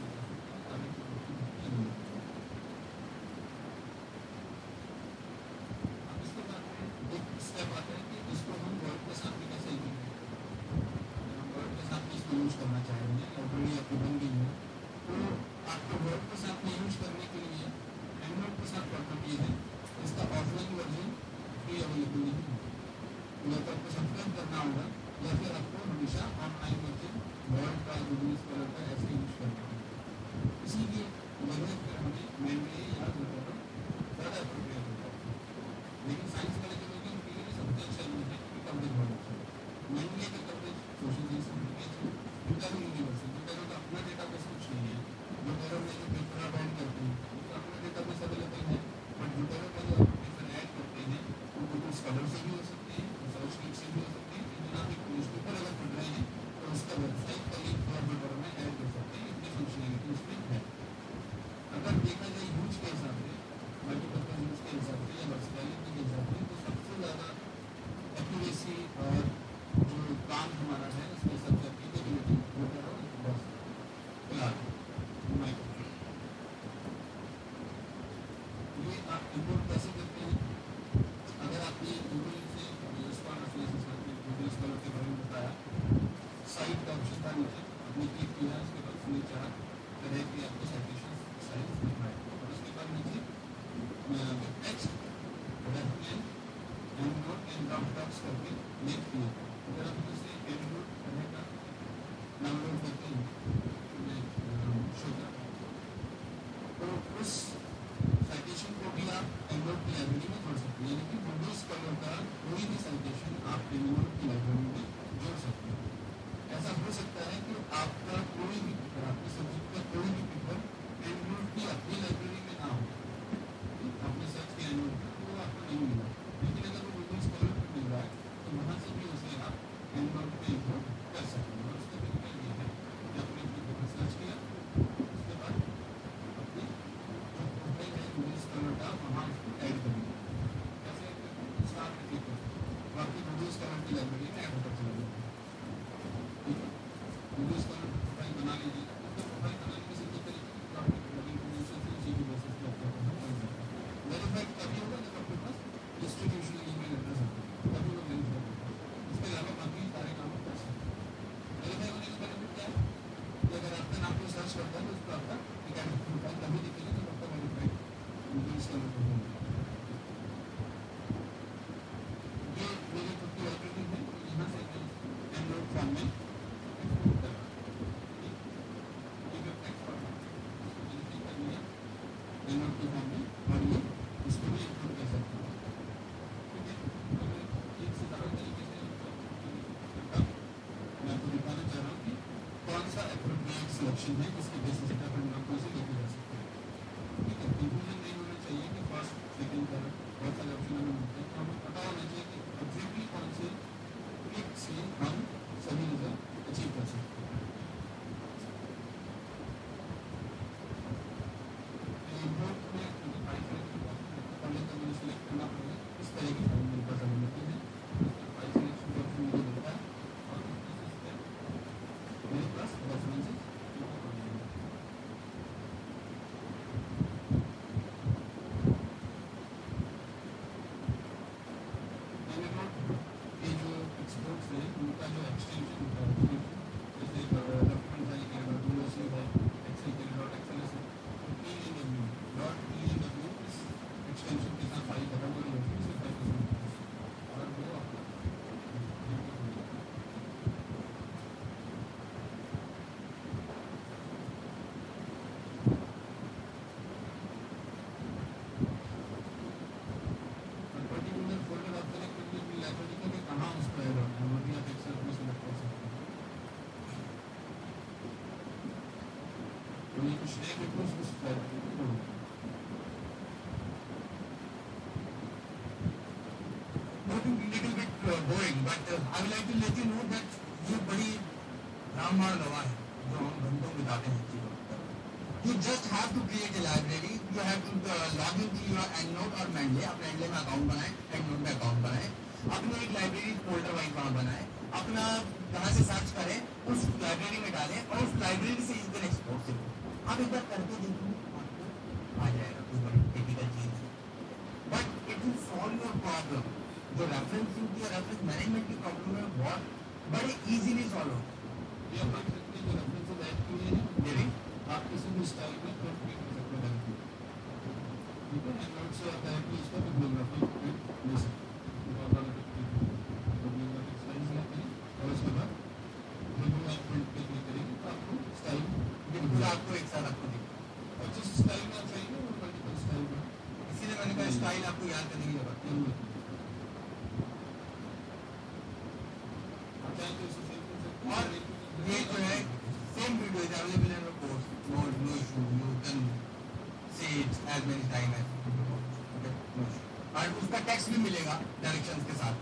अब इसके बाद में एक स्टेप आता है कि इसको हम वर्ड के साथ में कैसे हम वर्ड के साथ में इसको यूज करना चाह रहे हैं लाइब्रेरी आपकी बन गई है तो आपको वर्ड के साथ में यूज करने के लिए एंड्रॉइड के साथ प्रॉब्लम ये है इसका ऑफलाइन वर्जन फ्री अवेलेबल नहीं है या तो आपको सब्सक्राइब करना होगा या फिर आपको हमेशा ऑनलाइन वर्जन वर्ड का गूगल स्कॉलर का ऐसे यूज करना होगा इसीलिए वर्ड पर हमें मैनुअली याद होता है ज़्यादा अप्रोप्रिएट होता है लेकिन साइंस वाले जो लोग हैं उनके लिए सबसे अच्छा यूज है क्योंकि कवरेज बहुत अच्छा है मैनुअली का कवरेज सोशल साइंस में अच्छा उनका भी यूनिवर्सल क्योंकि उनका अपना डेटा बेस कुछ नहीं है जो टेरर में जो पेपर आप ऐड करते हैं उनका अपना डेटा बेस अवेलेबल है बट जो टेरर में जो आप पेपर ऐड करते हैं वो गूगल स्कॉलर से भी हो सकते हैं रिसर्च कीट से भी हो सकते हैं इतना भी न्यूज़पेपर अगर पढ़ रहे हैं तो सर्च करके लिख दिया। अगर आप जैसे एंड्रॉइड रहेगा डाउनलोड करते हैं शो कर तो उस साइटेशन को भी आप एंड्रॉइड की लाइब्रेरी में जोड़ सकते हैं, यानी कि विंडोज कलर का कोई भी साइटेशन आप एंड्रॉइड की लाइब्रेरी में जोड़ सकते हैं। ऐसा हो सकता है कि आपका कोई भी पेपर, आपके सब्जेक्ट का कोई भी पेपर एंड्रॉइड की अपनी लाइब्रेरी में ना हो, आपने सर्च किया एंड्रॉइड पर तो वो आपको नहीं मिला, लेकिन अगर वो विंडोज कलर पर मिल रहा है तो वहाँ से भी उसे आप एंड्रॉइड पर इम्पोर्ट कर सकते हैं। और उसका तरीका ये है कि आपने अपने पेपर सर्च किया, उसके बाद अपने जो प्रोफाइल है विंडोज कलर का वहाँ उसको ऐड कर दिया। कैसे ऐड करते हैं? स्टार्ट में क्लिक करते हैं तो आपकी विंडोज कलर की लाइब्रेरी में ऐड होकर चला जाता है। ठीक है, विंडोज कलर प्रोफाइल बना लीजिए। उसका प्रोफाइल बनाने के सिंपल तरीके हैं, तो आपके प्रोग्रामिंग क्रेडेंशियल्स हैं उसी की बेसिस पे आपका प्रोफाइल बन जाता है। वेरीफाइड तभी होगा जब आपके पास इंस्टीट्यूशनल ईमेल एड्रेस होगा, तभी वो वेरीफाई होगा। इसके अलावा बाकी सारे काम आप कर सकते हैं। वेरीफाई होने का बेनिफिट क्या है कि अगर आपका नाम कोई सर्च करता है तो उसको आपका एकेडमिक प्रोफाइल तभी दिखेगा जब आपका वेरीफाइड विंडोज कलर प्रोफाइल होगा। ये मेरी खुद की लाइब्रेरी है, तो यहाँ से मैं एंड्रॉइड फॉर्म में एक्सपोर्ट कर रहा हूँ। ये जो टेक्स्ट फॉर्म है इसको मैंने क्लिक कर लिया एंड्रॉइड के फॉर्म में, और ये इसको भी एक्सपोर्ट कर सकता हूँ। ठीक है, तो मैं एक से ज़्यादा तरीके से करता हूँ। मैं आपको दिखाना चाह रहा हूँ कि कौन सा एप्रोप्रिएट सिलेक्शन है जिसकी बेसिस पर अपन आपको इसे लेके जा सकते हैं। ठीक है, कंफ्यूजन नहीं होना चाहिए कि फर्स्ट सेकंड थर्ड बहुत सारे ऑप्शन हमें मिलते हैं, तो हमें पता होना चाहिए कि एग्जैक्टली कौन से क्लिक से हम सभी रिजल्ट अचीव कर सकते हैं। इम्पोर्ट में क्योंकि फाइल सिलेक्शन का पहले तो मुझे सिलेक्ट करना पड़ेगा इस तरह की फाइल मेरे पास अवेलेबल है। फाइल सिलेक्शन का ऑप्शन मुझे मिलता है और उस बेसिस पे मेरे पास रेफरेंसेस इम्पोर्ट हो जाएंगे। मैंने नोट ये जो एक्सपोर्ट्स है उनका जो एक्सटेंशन होता है, जैसे डॉक्यूमेंट फाइल के डॉट यूएससी है, एक्सेल के डॉट एक्सएलएस है, तो P N W dot P N W इस एक्सटेंशन के साथ फाइल खत्म हो जाती है, इसमें फाइल और वो आपका पर्टिकुलर फोल्डर आप सेलेक्ट करके अपनी लाइब्रेरी का कि कहाँ उसको ऐड होना है वो भी आप एक्सेल में सेलेक्ट कर सकते हैं। तो ये कुछ नए पेपर्स उस लाइब्रेरी में जोड़ दें। Looking little bit uh, boring, but uh, I would like to let you know that ये बड़ी रामबाण दवा है जो हम घंटों बिताते हैं चीजों पर। You just have to create a library. You have to uh, log into your EndNote और Mendeley. आप Mendeley में अकाउंट बनाएं, EndNote में अकाउंट बनाएं, अपने एक लाइब्रेरी फोल्डर वाइज वहाँ बनाएं, अपना कहाँ से सर्च करें उस लाइब्रेरी में डालें और उस लाइब्रेरी से इस दिन एक्सपोर्ट करें। आप एक बार करके देखिए आपको आ जाएगा, कोई बड़ी टेक्निकल चीज है, but it will solve your problem. जो रेफरेंसिंग की और रेफरेंस मैनेजमेंट की प्रॉब्लम है बहुत बड़े इजीली सॉल्व होता है। ये आप देख सकते हैं जो रेफरेंसेस ऐड किए हैं मेरे आप किसी भी स्टाइल में प्रिंट भी कर सकते हैं। ठीक है, एंड्रॉइड से आता है कि इसका बिब्लियोग्राफी प्रिंट ले सकते हैं। बिब्लियोग्राफिक स्टाइल्स लेते हैं और उसके बाद बिल्कुल आप प्रिंट पे क्लिक करेंगे तो आपको स्टाइल बिल्कुल आपको एक साथ आपको दिखेगा। और जिस स्टाइल में आप चाहिए वो मल्टीपल स्टाइल में इसीलिए मैंने कहा स्टाइल आपको याद करने की जरूरत नहीं है। आप चाहें तो इसे सेव कर सकते हैं और ये जो है same video is available in course, no no issue, you can see it as many time as okay, no issue. और उसका टेक्स्ट भी मिलेगा डायरेक्शंस के साथ।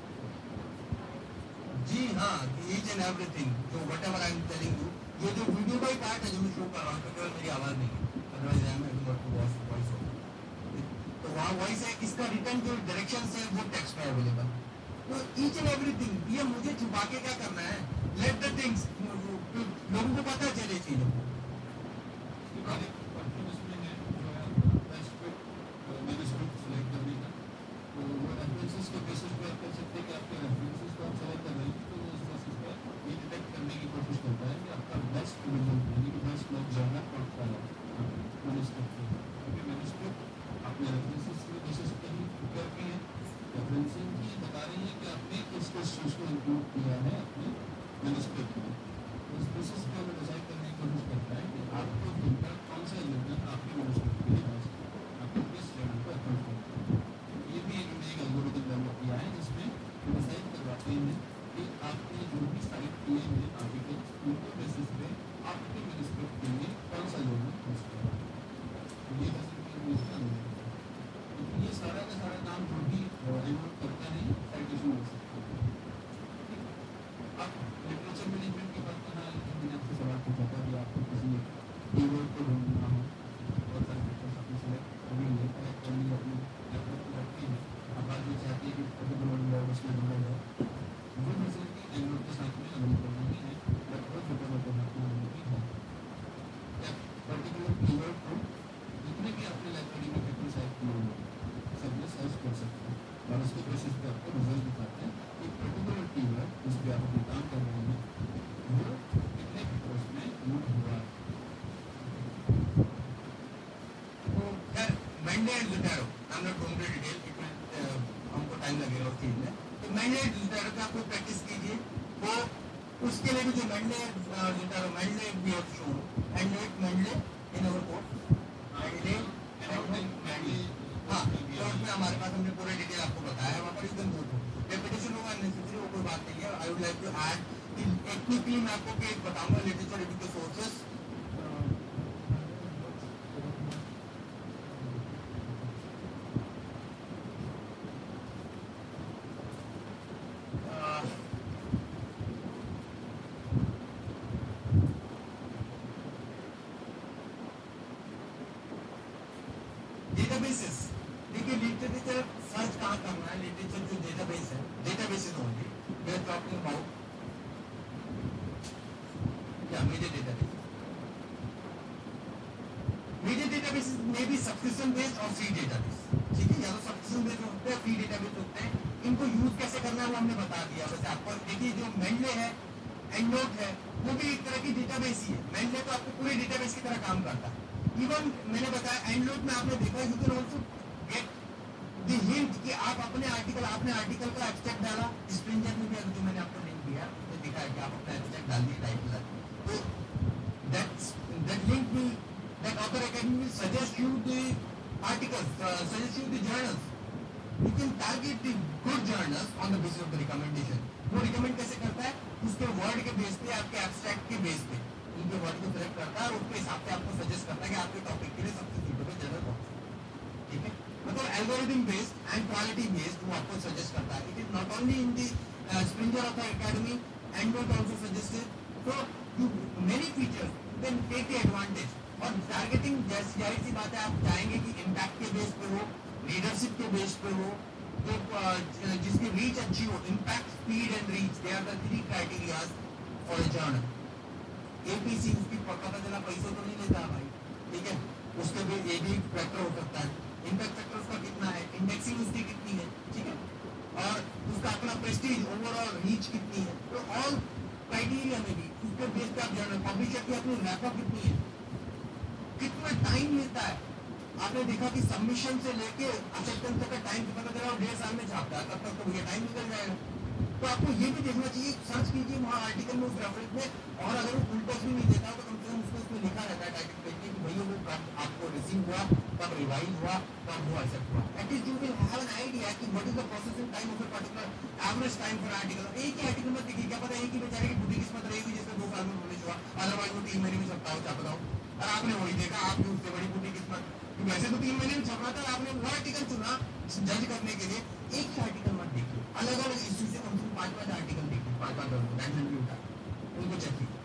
जी हाँ, ईच एंड एवरीथिंग जो whatever I am telling you, ये जो वीडियो का ही पार्ट है जो मैं शो कर रहा हूँ, तो केवल मेरी आवाज़ नहीं है, otherwise I am having to voice voice over. तो वहाँ वॉइस है, इसका रिटर्न जो डायरेक्शंस है वो टेक्स्ट में अवेलेबल। तो ईच एंड एवरीथिंग ये मुझे छुपा के क्या करना है, लेट द थिंग्स लोगों को पता चले चीज़ों को। उसके बाद एक ऑप्शन इसमें है जो है बेस्ट फिट मैनेजमेंट सेलेक्ट करने का, तो वो रेफरेंसेस के बेसिस पे आप कर सकते हैं कि आपके रेफरेंसेस को आप सेलेक्ट कर रहे हैं तो वो उस बेसिस पे ये डिटेक्ट करने की कोशिश करता है कि आपका बेस्ट रिजल्ट यानी कि बेस्ट लॉग जर्नल कौन सा है मैनेजमेंट में, क्योंकि मैनेजमेंट आपने रेफरेंसेस के बेसिस पे ही प्रिपेयर किए हैं। रेफरेंसिंग की बता रही है कि आपने इसको चीज को इंक्लूड किया है अपने मैन्युस्क्रिप्ट में। इस प्रोसेस को हमें डिसाइड करने की कोशिश करता है कि आपको जिनका कौन सा यूनिट आपके मैन्युस्क्रिप्ट के लिए है, आपको किस जर्नल को अप्रोच करना है। ये भी हमने एक एल्गोरिथम डेवलप किया है जिसमें हम डिसाइड करवाते हैं कि आपने जो भी साइट किए हैं आर्टिकल, उनके बेसिस पे आपके मैन्युस्क्रिप्ट के लिए कौन सा यूनिट चूज करना है। ये बेसिकली ये सारा का सारा काम जो भी एनोट करता है साइटेशन हो सकता है। अब लिटरेचर मैनेजमेंट की बात करना है, मैंने आपसे सवाल पूछा था कि आपको किसी कीवर्ड को ढूंढना हो, बहुत सारे फीचर्स आपने सेलेक्ट कर लिए, कलेक्ट कर लिए, अपने लैपटॉप पर रखते हैं, अब बात ये चाहती है कि पर्टिकुलर वर्ड उसमें ढूंढा जाए, वो फैसिलिटी एनोट के साथ में अवेलेबल नहीं है, बट वो छोटे मोटे हाथ में अवेलेबल है। पर्टिकुलर कीवर्ड को जितने भी आपने लाइब्रेरी में पेपर साइट किए होंगे सबने सर्च कर सकते हैं और उसके बेसिस पे आपको रिजल्ट दिखाते हैं कि पर्टिकुलर कीवर्ड जिस पे आप अपना काम कर रहे हैं वो कितने पेपर्स में यूज हुआ है। तो खैर Mendeley Zotero I am not going to detail, it will हमको टाइम लगेगा उस चीज में। तो मैंडेट जुटारो पे आपको प्रैक्टिस कीजिए, वो उसके लिए भी जो मैंडेट जुटारो मैंडेट भी of show Mendeley Mendeley in our course Mendeley हाँ कोर्स में हमारे पास हमने पूरा डिटेल आपको बताया, वहाँ पर एकदम दो रेपिटेशन होगा नेसेसरी, वो कोई बात नहीं है। I would like to add एक क्विकली मैं आपको एक बताऊंगा लिटरेचर रिव्यू के सोर्सेस। डेटाबेसेस, देखिए लिटरेचर सर्च कहाँ करना है, लिटरेचर जो डेटाबेस है, databases only we are talking about क्या मेजर डेटाबेस। मेजर डेटाबेस में भी सब्सक्रिप्शन बेस्ड और फ्री डेटाबेस, ठीक है, या तो सब्सक्रिप्शन बेस्ड होते हैं, फ्री डेटाबेस होते हैं। इनको यूज कैसे करना है वो हमने बता दिया। वैसे आपको देखिए जो मेंडले है, एंडनोट है, वो भी एक तरह की डेटाबेस ही है। मेंडले तो आपको पूरे डेटाबेस की तरह काम करता है। इवन मैंने बताया एंडनोट में आपने देखा you can also get the hint कि आप अपने आर्टिकल आपने आर्टिकल का एब्स्ट्रैक्ट डाला, स्प्रिंगर में भी जो मैंने आपको लिंक दिया तो दिखा है कि आप अपना एब्स्ट्रैक्ट डाल दिए टाइटल, तो that's that link will that author academy will suggest you the articles, suggest you the journals. You can target the good journals on the basis of the recommendation. वो रिकमेंड कैसे करता है, उसके word के base पे, आपके abstract के base पे उनके वर्ड को सिलेक्ट करता है और उसके हिसाब से आपको सजेस्ट करता है कि आपके टॉपिक के लिए सबसे सुटेबल जर्नल कौन सा है, ठीक है। मतलब algorithm based and quality based वो आपको सजेस्ट करता है। It is not only in the Springer of the academy and not also suggested, so you many features you can take the advantage। और टारगेटिंग जैसी जाहिर सी बात है, आप चाहेंगे कि इम्पैक्ट के बेस पे हो, लीडरशिप के बेस पे हो, तो जिसकी रीच अच्छी हो, impact, speed and reach, they are the three criterias for a journal. APC उसकी पता चला पैसे तो नहीं लेता भाई, ठीक है, उसके भी ये भी फैक्टर हो सकता है। इम्पैक्ट फैक्टर उसका कितना है, इंडेक्सिंग उसकी कितनी है, ठीक है, और उसका अपना प्रेस्टीज, ओवरऑल रीच कितनी है, तो ऑल क्राइटेरिया में भी उसके बेस पे आप जर्नल पब्लिशर की अपनी रैपअप कितनी है, कितना टाइम लेता है। आपने देखा कि सबमिशन से लेके एक्सेप्टेंस तक का टाइम कितना लग रहा है, डेढ़ साल में छापता है, तब तक तो भैया टाइम निकल जाएगा। तो आपको ये भी देखना चाहिए, सर्च कीजिए वहाँ आर्टिकल में उस रेफरेंस में, और अगर वो फुल टेक्स्ट भी नहीं देता तो कम से कम उसको उसमें लिखा रहता है टाइटल पेज में कि भैया वो कब आपको रिसीव हुआ, कब रिवाइज हुआ, कब वो एक्सेप्ट हुआ। At least you will have an idea कि what is the processing time of a particular average time for article. एक ही आर्टिकल में देखिए, क्या पता एक ही बेचारे की बुद्धि किस्मत रहेगी जिसमें दो साल में पब्लिश हुआ, अदरवाइज वो तीन महीने में छपता हो, छाप बताओ, और आपने वही देखा, आपकी उससे बड़ी बुद्धि किस्मत। वैसे तो तीन महीने में छपना था, आपने वो आर्टिकल चुना जज करने के लिए। एक ही आर्टिकल मत देखिए, अलग अलग इश्यू से कम से कम पांच पांच आर्टिकल देखिए, पांच पांच रिव्यू उठा उनको चेक कीजिए,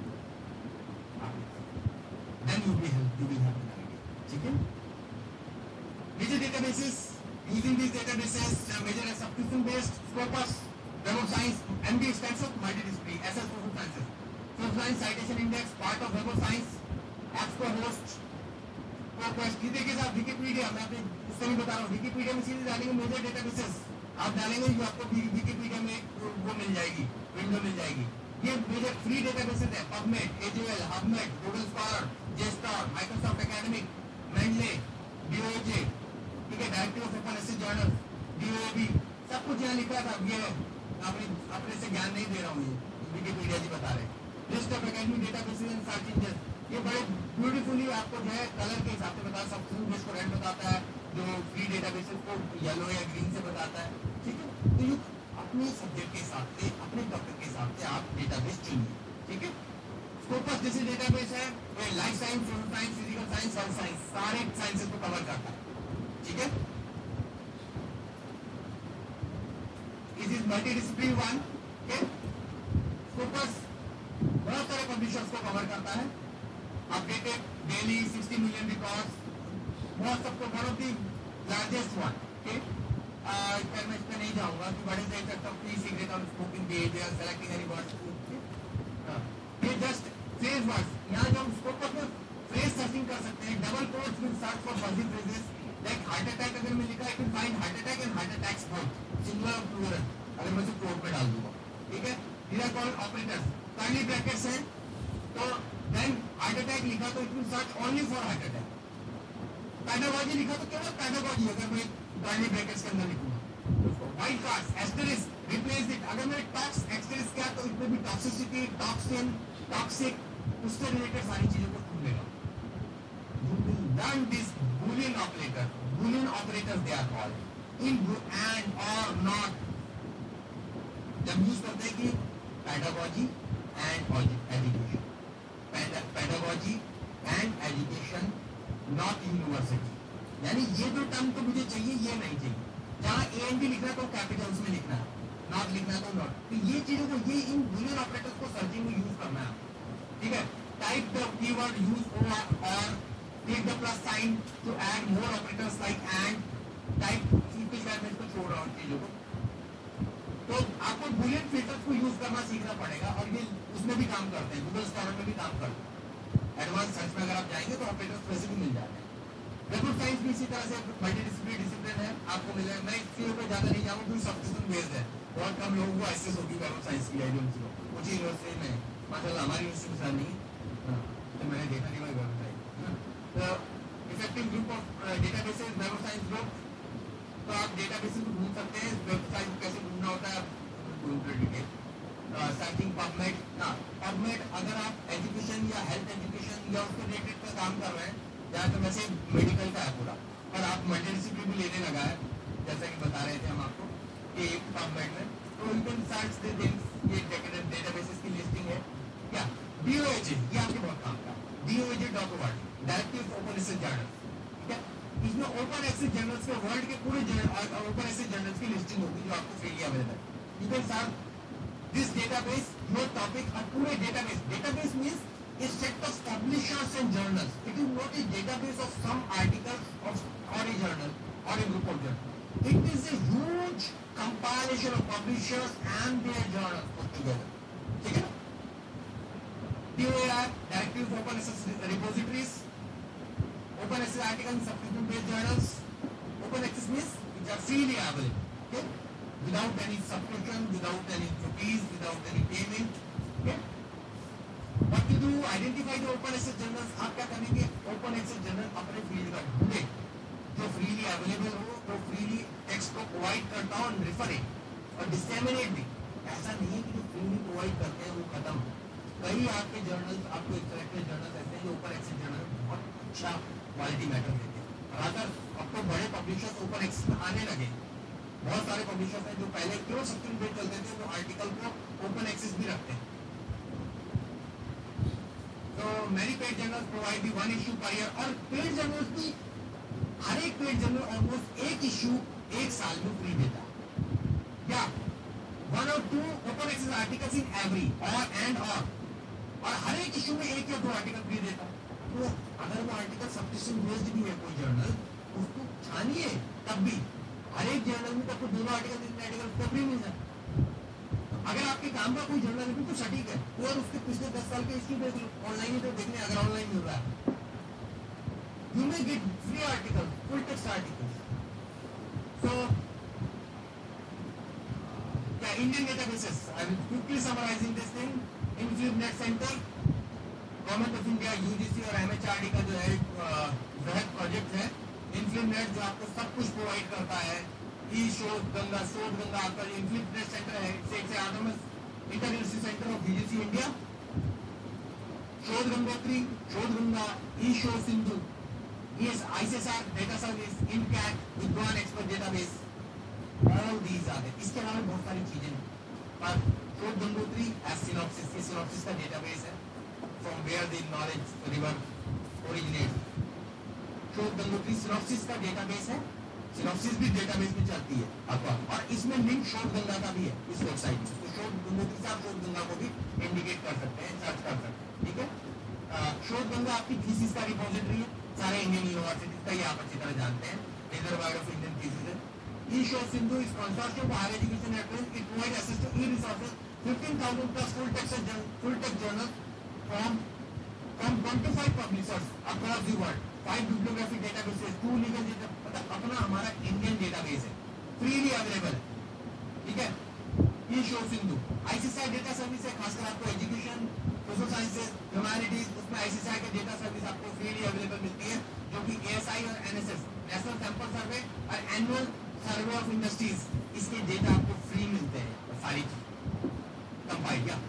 then you will help, you will have an idea, ठीक है। Major databases, using these databases, uh, major are subscription based, Scopus, Web of Science, M D extensive, multidisciplinary, S S Social Sciences, Social Science Citation Index, part of Web of Science, Apps host, ProQuest। ये देखिए साहब Wikipedia, मैं आपने उससे भी बता रहा हूँ, विकिपीडिया में सीधे डालेंगे मेजर डेटाबेसेस, आप डालेंगे जो आपको विकिपीडिया में वो मिल जाएगी, विंडो मिल जाएगी। ये मेजर फ्री डेटाबेसेस है, पबमेड, एजूएल, HubMed, Google Scholar, JSTOR, Microsoft Academic, Mendeley, DOJ, ठीक है, directive of open access journal, DOB, सब कुछ यहाँ लिखा था ये अपने अपने से ज्ञान नहीं दे रहा हूँ, ये विकिपीडिया जी बता रहे हैं। List of academic databases and search engine, ये बड़े ब्यूटीफुली आपको जो है कलर के हिसाब से बताता है। सब फूड जिसको रेड बताता है, जो फ्री डेटाबेसेस को येलो या ग्रीन से बताता है, ठीक है। तो ये अपने सब्जेक्ट के हिसाब से, अपने टॉपिक के हिसाब से आप डेटाबेस चुनिए, ठीक है। स्कोपस जैसे डेटाबेस है, ये life science, social science, physical science, health science, सारे साइंसेस को कवर करता है, ठीक है। This is multidisciplinary one, okay? Scopus बहुत सारे पब्लिशर्स को कवर करता है। Updated daily sixty million records, बहुत सबको one of the largest one, okay. खैर मैं इसमें नहीं जाऊंगा कि बड़े से effect of pre secret on spoken behaviour, selecting any words, ये जस्ट फ्रेज वर्ड्स। यहाँ जो हम स्कोपस में फ्रेज सर्चिंग कर सकते हैं, double quotes will search for fuzzy phrases like heart attack. अगर मैं लिखा, I can find heart attack and heart attacks both, singular और प्लूरल, अगर मैं इसे कोट में डाल दूंगा, ठीक है। These are called operators. Curly brackets हैं, तो देन हार्ट अटैक लिखा तो it will search only for heart attack. Pedagogy लिखा तो केवल पैडागॉजी, अगर मैं कर्ली ब्रैकेट्स के अंदर लिखूंगा। Wild cards, asterisk, replace it. अगर मैं टॉक्स एस्टेरिस्क क्या, तो इसमें भी टॉक्सिसिटी, टॉक्सिन, टॉक्सिक, उससे रिलेटेड सारी चीजों को ढूंढ लेगा। You will learn this Boolean operator. Boolean operators they are called. In and or not. जब यूज करते हैं कि pedagogy and education, pedagogy and education, not university. यानी ये दो टर्म तो मुझे चाहिए, ये नहीं चाहिए। जहाँ ए एन डी लिखना तो कैपिटल्स में लिखना है, नॉट लिखना तो नॉट। तो ये चीजों को, ये इन Boolean operators को सर्चिंग में यूज करना है, ठीक है। टाइप द कीवर्ड, यूज और take the plus sign to add more operators like and, type simple शायद मैं इसको छोड़ रहा हूँ चीजों को। तो आपको बुलियन फिल्टर्स को यूज करना सीखना पड़ेगा, और ये उसमें भी काम करते हैं, गूगल स्कॉलर में भी काम करते हैं। एडवांस सर्च में अगर आप जाएंगे तो ऑपरेटर्स वैसे भी मिल जाते हैं। वेब साइंस भी इसी तरह से मल्टीडिसिप्लिनरी डिसिप्लिन है, आपको मिलेगा। मैं इसके ऊपर ज्यादा नहीं जाऊंगा क्योंकि सब्सिस्टेंस बेस्ड है, बहुत कम लोगों को एक्सेस होगी वेब साइंस की आइडिया। कुछ यूनिवर्सिटी में, माशाल्लाह हमारी यूनिवर्सिटी में नहीं है, तो मैंने देखा नहीं web science. The effective group of uh, databases, web science group, तो आप डेटाबेसेस को ढूंढ सकते हैं। वेब साइंस कैसे ढूंढना होता है आप डिटेल सर्चिंग पबमेड। हाँ, पबमेड अगर आप एजुकेशन या हेल्थ एजुकेशन या उसके रिलेटेड का काम कर रहे हैं, जहाँ तो वैसे मेडिकल का है पूरा, और आप मल्टीडिसिप्लिनरी भी लेने लगा है, जैसा कि बता रहे थे हम आपको कि पबमेड में, तो you can search the things. ये डेटाबेसेस की लिस्टिंग है क्या। डी ओ एच ए, ये आपके बहुत काम का। D O H A dot O R T, directive open access journal, ठीक है। इसमें ओपन एक्सेस जर्नल्स के वर्ल्ड के पूरे ओपन एक्सेस जर्नल्स की लिस्टिंग होगी जो आपको फ्रीली अवेलेबल है। You can search this database, your topic, और पूरे database. Database means a set of publishers and journals. It is not a database of some articles of or a journal or a group of journals. It is a huge compilation of publishers and their journals put together. ठीक है ना? D O A R, Directory of Open Access Repositories, Open Access Articles and Subscription-based journals. Open Access means which are freely available, okay? Without any subscription, without any fees, without any payment, okay? What to do? Identify the open access journals. आप क्या करेंगे? Open access journal अपने field का ढूंढे जो freely available हो, तो freely text को provide करता हो, refer it और disseminate भी। ऐसा नहीं है कि जो freely provide करते हैं वो खत्म हो। कई आपके journals, आपको selected journals ऐसे हैं जो open access journal बहुत अच्छा quality matter देते हैं। और अगर अब तो बड़े publishers open access में आने लगे, बहुत सारे publishers हैं जो पहले क्यों subscription based चलते थे, वो article को open access भी रखते हैं। तो many paid journals provide the one issue per year, और paid journals भी हर एक paid journal almost एक issue एक साल में free देता है, या one or two open access articles in every or and or, और हर एक issue में एक या दो article free देता है। तो अगर वो article subscription based भी है कोई journal, उसको छानिए तब भी हर एक journal में तब तो दोनों article तीन article उसको free मिल जाए। अगर आपके काम का कोई जर्नल है बिल्कुल सटीक है, तो और उसके पिछले दस साल के इश्यू देख लो, ऑनलाइन ही तो देखने, अगर ऑनलाइन मिल रहा है, you may get free article, full text article. So क्या Indian databases, I will quickly summarising this thing. INFLIBNET centre, government of India, UGC और एमएचआरडी का जो है वृहद प्रोजेक्ट है। इनफ्लिपनेट जो आपको सब कुछ प्रोवाइड करता है, ई शोध गंगा शोध गंगा आपका जो इंफ्लिक्टेड सेंटर है, it's it's autonomous interuniversity centre of BGC India. Shodh Gangotri, Shodh Ganga, e Shodh Sindhu, yes ICSR data service, IndCat, Vidwan expert database, all these are there. इसके अलावा बहुत सारी चीजें हैं, पर शोध गंगोत्री एज सिनॉप्सिस, ये सिनॉप्सिस का डेटाबेस है, from where the knowledge river originate. Shodh Gangotri synopsis का डेटाबेस है, सिनॉप्सिस भी डेटाबेस में चलती है आपका, और इसमें लिंक शोध गंगा का भी है इस वेबसाइट में। तो शोध गंगोत्री से आप शोध गंगा को भी इंडिकेट कर सकते हैं, सर्च कर सकते हैं, ठीक है। शोध गंगा आपकी थीसिस का रिपोजिटरी है, सारे इंडियन यूनिवर्सिटीज का, ये आप अच्छी तरह जानते हैं, मेजर बायोग्राफी इंडियन थीसिस है। E Shodh Sindhu is consortium for higher education network, it provide access to e resources fifteen thousand plus full text full text journals from from twenty-five publishers across the world, five bibliographic databases, two legal data, मतलब अपना हमारा Indian database है, freely available है, ठीक है। E Shodh Sindhu ICSI data service है, खासकर आपको एजुकेशन, सोशल साइंसेज, ह्यूमैनिटीज, उसमें आईसीएसआई की डेटा सर्विस आपको फ्रीली अवेलेबल मिलती है, जो कि एएसआई और एनएसएस नेशनल सैंपल सर्वे और एनुअल सर्वे ऑफ इंडस्ट्रीज, इसके डेटा आपको फ्री मिलते हैं, सारी चीज कंपाइल किया।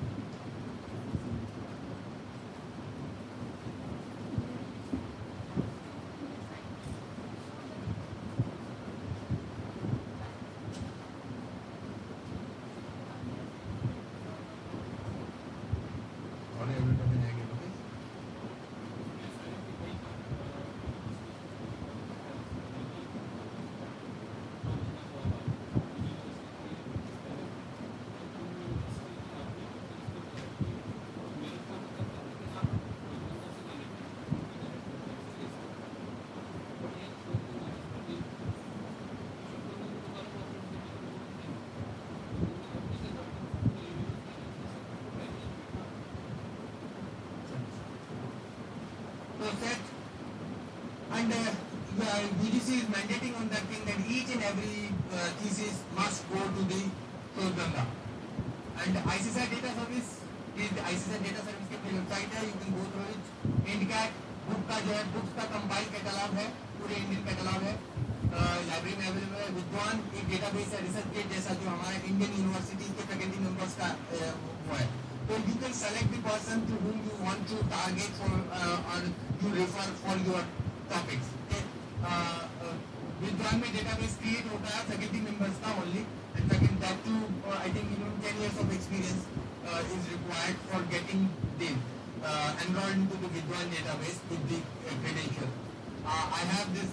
And uh, U G C is mandating on that thing that each and every uh, thesis must go to the Shod Ganga. And ICSI data service, ICSI data service के अपनी website है, you can go through it. IndCat book का जो है, books का compile catalogue है, पूरे Indian catalogue है, लाइब्रेरी में अवेलेबल है। विद्वान एक डेटाबेस है, रिसर्च गेट जैसा, जो हमारे इंडियन यूनिवर्सिटीज के फैकल्टी मेंबर्स का वो है। तो you can select the person to whom you want to target for uh, or you refer for your topics. Okay? Uh, uh, विद्वान में डेटाबेस क्रिएट होता है फैकल्टी मेंबर्स का only, and second that to I think you know ten years of experience uh, is required for getting them uh, enrolled into the Vidwan database with the uh, credential. Uh, I have this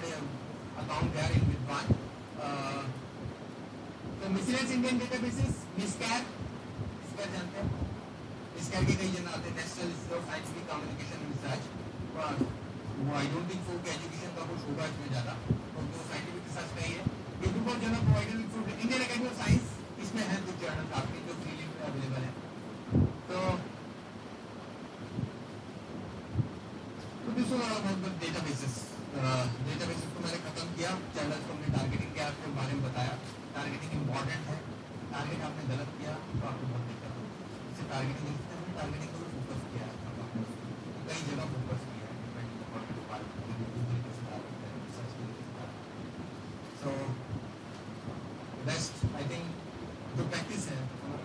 uh, account there in Vidwan. Uh, the miscellaneous Indian databases, MISCAR, MISCAR जानते हैं? MISCAR के कई जन आते हैं, national institute of scientific communication and research. वो I don't think so कि education का कुछ होगा इसमें ज़्यादा, तो साइंटिफिक रिसर्च का ही है। ये group of journal provided through Indian academy of science, इसमें है कुछ जर्नल काफी जो फ्रीली अवेलेबल है। तो तो this was about the databases. Databases को मैंने खत्म किया, चैनल्स को हमने टारगेटिंग किया, आपके बारे में बताया। टारगेटिंग इंपॉर्टेंट है, टारगेट आपने गलत किया तो आपको बहुत दिक्कत होगी। इससे टारगेटिंग नहीं किया, हमने टारगेटिंग को फोकस किया है, कई जगह फोकस किया है। So best I think जो practice है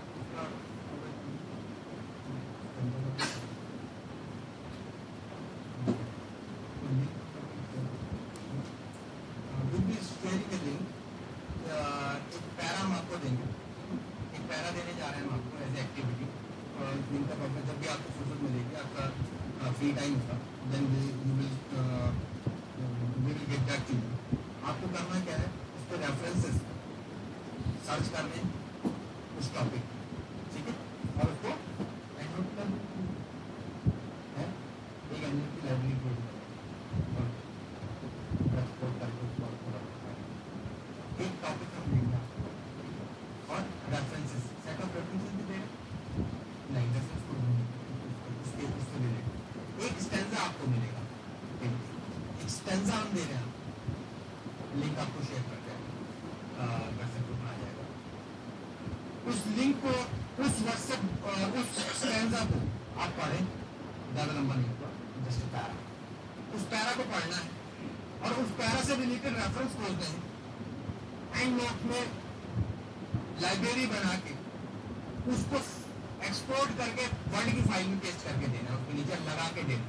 we'll be sharing a link, एक पैरा हम आपको देंगे, एक पैरा देने जा रहे हैं हम आपको एज एक्टिविटी, और दिन का पब्लिक जब भी आपको फुर्सत मिलेगी, आपका फ्री टाइम होगा, then you will uh, we will get back to you. आपको करना क्या है, उस पर रेफरेंसेस सर्च करने उस टॉपिक, ठीक है, और उसको एनोट कर है, एक एनोट की लाइब्रेरी खोल और एक्सपोर्ट करके उसको एक टॉपिक हम लेंगे और रेफरेंसेस, सेट ऑफ रेफरेंसेस भी दे नहीं, रेफरेंस को उसके उससे रिलेटेड एक स्टैंजा आपको मिलेगा, एक स्टैंजा हम दे रहे हैं, लिंक आपको शेयर करते हैं, व्हाट्सएप ग्रुप में आ जाएगा। उस लिंक को, उस व्हाट्सएप उस स्टैंजा को आप पढ़ें, ज़्यादा लंबा नहीं होगा, जस्ट पैरा, उस पैरा को पढ़ना है और उस पैरा से रिलेटेड रेफरेंस खोजते हैं एंड नोट में लाइब्रेरी बना के उसको एक्सपोर्ट करके वर्ड की फाइल में पेस्ट करके देना, उसके नीचे लगा के देना।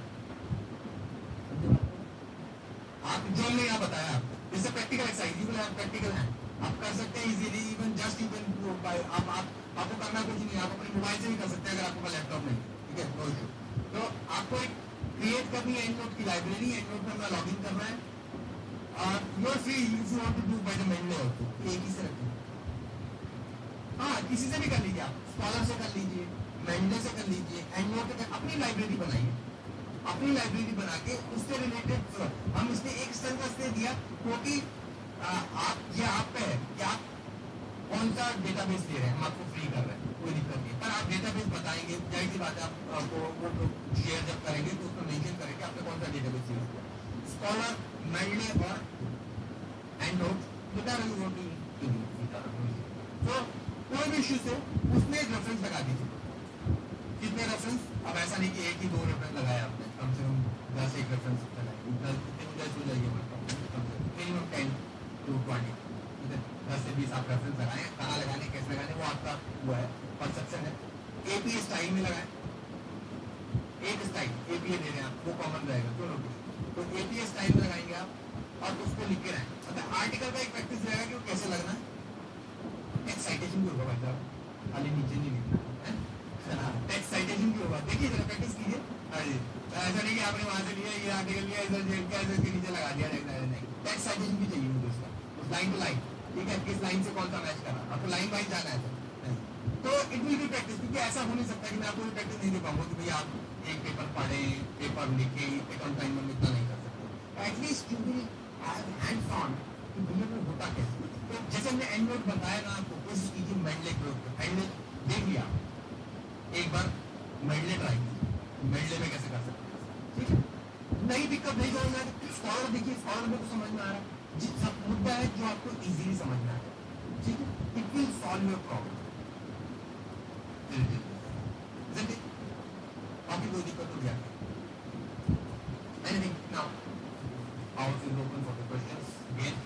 आप जो मैं यहाँ बताया आपको, जैसे practical exercise, you will have practical है, आप कर सकते हैं easily, even just you can do by, आप आप आपको करना कुछ नहीं, आप अपने मोबाइल से भी कर सकते हैं अगर आपको लैपटॉप नहीं, ठीक है, नो इशू। तो आपको एक क्रिएट करनी है एंड नोट की लाइब्रेरी, एंड नोट में अपना लॉग इन करना है, और you are free if you want to do by the Mendeley also, एक ही से रखिए। हाँ, किसी से भी कर लीजिए, आप स्कॉलर से कर लीजिए, मेंडे से कर लीजिए, एंड नोट अपनी लाइब्रेरी बनाइए, अपनी लाइब्रेरी बना के उससे रिलेटेड हम इसने एक स्तर का इसलिए दिया क्योंकि आप ये आप पे है कि आप कौन सा डेटाबेस दे रहे हैं, हम आपको फ्री कर रहे हैं, कोई दिक्कत नहीं, पर आप डेटाबेस बताएंगे, जाहिर सी बात है आप आपको वो शेयर जब करेंगे तो उसमें मेंशन करेंगे आपने कौन सा डेटाबेस यूज किया, स्कॉलर, मेंडे और एंड नोट, बता रहे हो तो कोई भी इश्यू से उसमें एक रेफरेंस लगा दीजिए। कितने रेफरेंस? अब ऐसा नहीं कि एक ही दो रेफरेंस लगाए आपने, कम से कम दस एक रेफरेंस लगाए, दस हो जाइए, मिनिमम टेन टू ट्वेंटी, दस से बीस आप रेफरेंस लगाएं, कहाँ लगाने, कैसे लगाने, वो आपका हुआ है, परसेप्शन है। एपीए स्टाइल में लगाएं, एक स्टाइल एपीए दे रहे हैं आप, वो कॉमन रहेगा दोनों के, तो एपीए स्टाइल में लगाएंगे आप और उसको लिख के रहें। मतलब आर्टिकल का एक प्रैक्टिस रहेगा कि वो कैसे लगना है, टेक्स्ट साइटेशन भी होगा भाई साहब, खाली नीचे नहीं लिखना है, टेक्स्ट साइटेशन भी होगा, देखिए जरा प्रैक्टिस कीजिए। ऐसा नहीं कि आपने वहां से लिया, ये आर्टिकल लिया, इधर कैसे इसके नीचे लगा दिया, नहीं, टेक्स्ट साइटेशन भी चाहिए मुझे उसका, उस लाइन टू लाइन, ठीक है, किस लाइन से कौन सा मैच करना, आपको लाइन वाइज जाना है तो इट विल बी प्रैक्टिस, क्योंकि ऐसा हो नहीं सकता कि मैं आपको प्रैक्टिस नहीं दे पाऊंगा कि भाई आप एक पेपर पढ़ें, पेपर लिखें, एक ऑन टाइम में इतना नहीं कर सकते, at least you will have hands on कि दुनिया में होता कैसे। तो जैसे हमने एंड नोट बताया ना आपको, कोशिश कीजिए मेडले प्रयोग कर, मेडले देख लिया एक बार, मेडले ट्राई कीजिए, मेडले में कैसे कर सकते हैं, ठीक है, नई दिक्कत नहीं समझ में आ रही, स्कॉलर देखिए, स्कॉलर में तो समझ में आ रहा है, जिस सब मुद्दा है जो आपको इजीली समझ में आ रहा है, ठीक है, it will solve your problem, आपकी कोई दिक्कत हो गया, anything now, house is open for the questions again.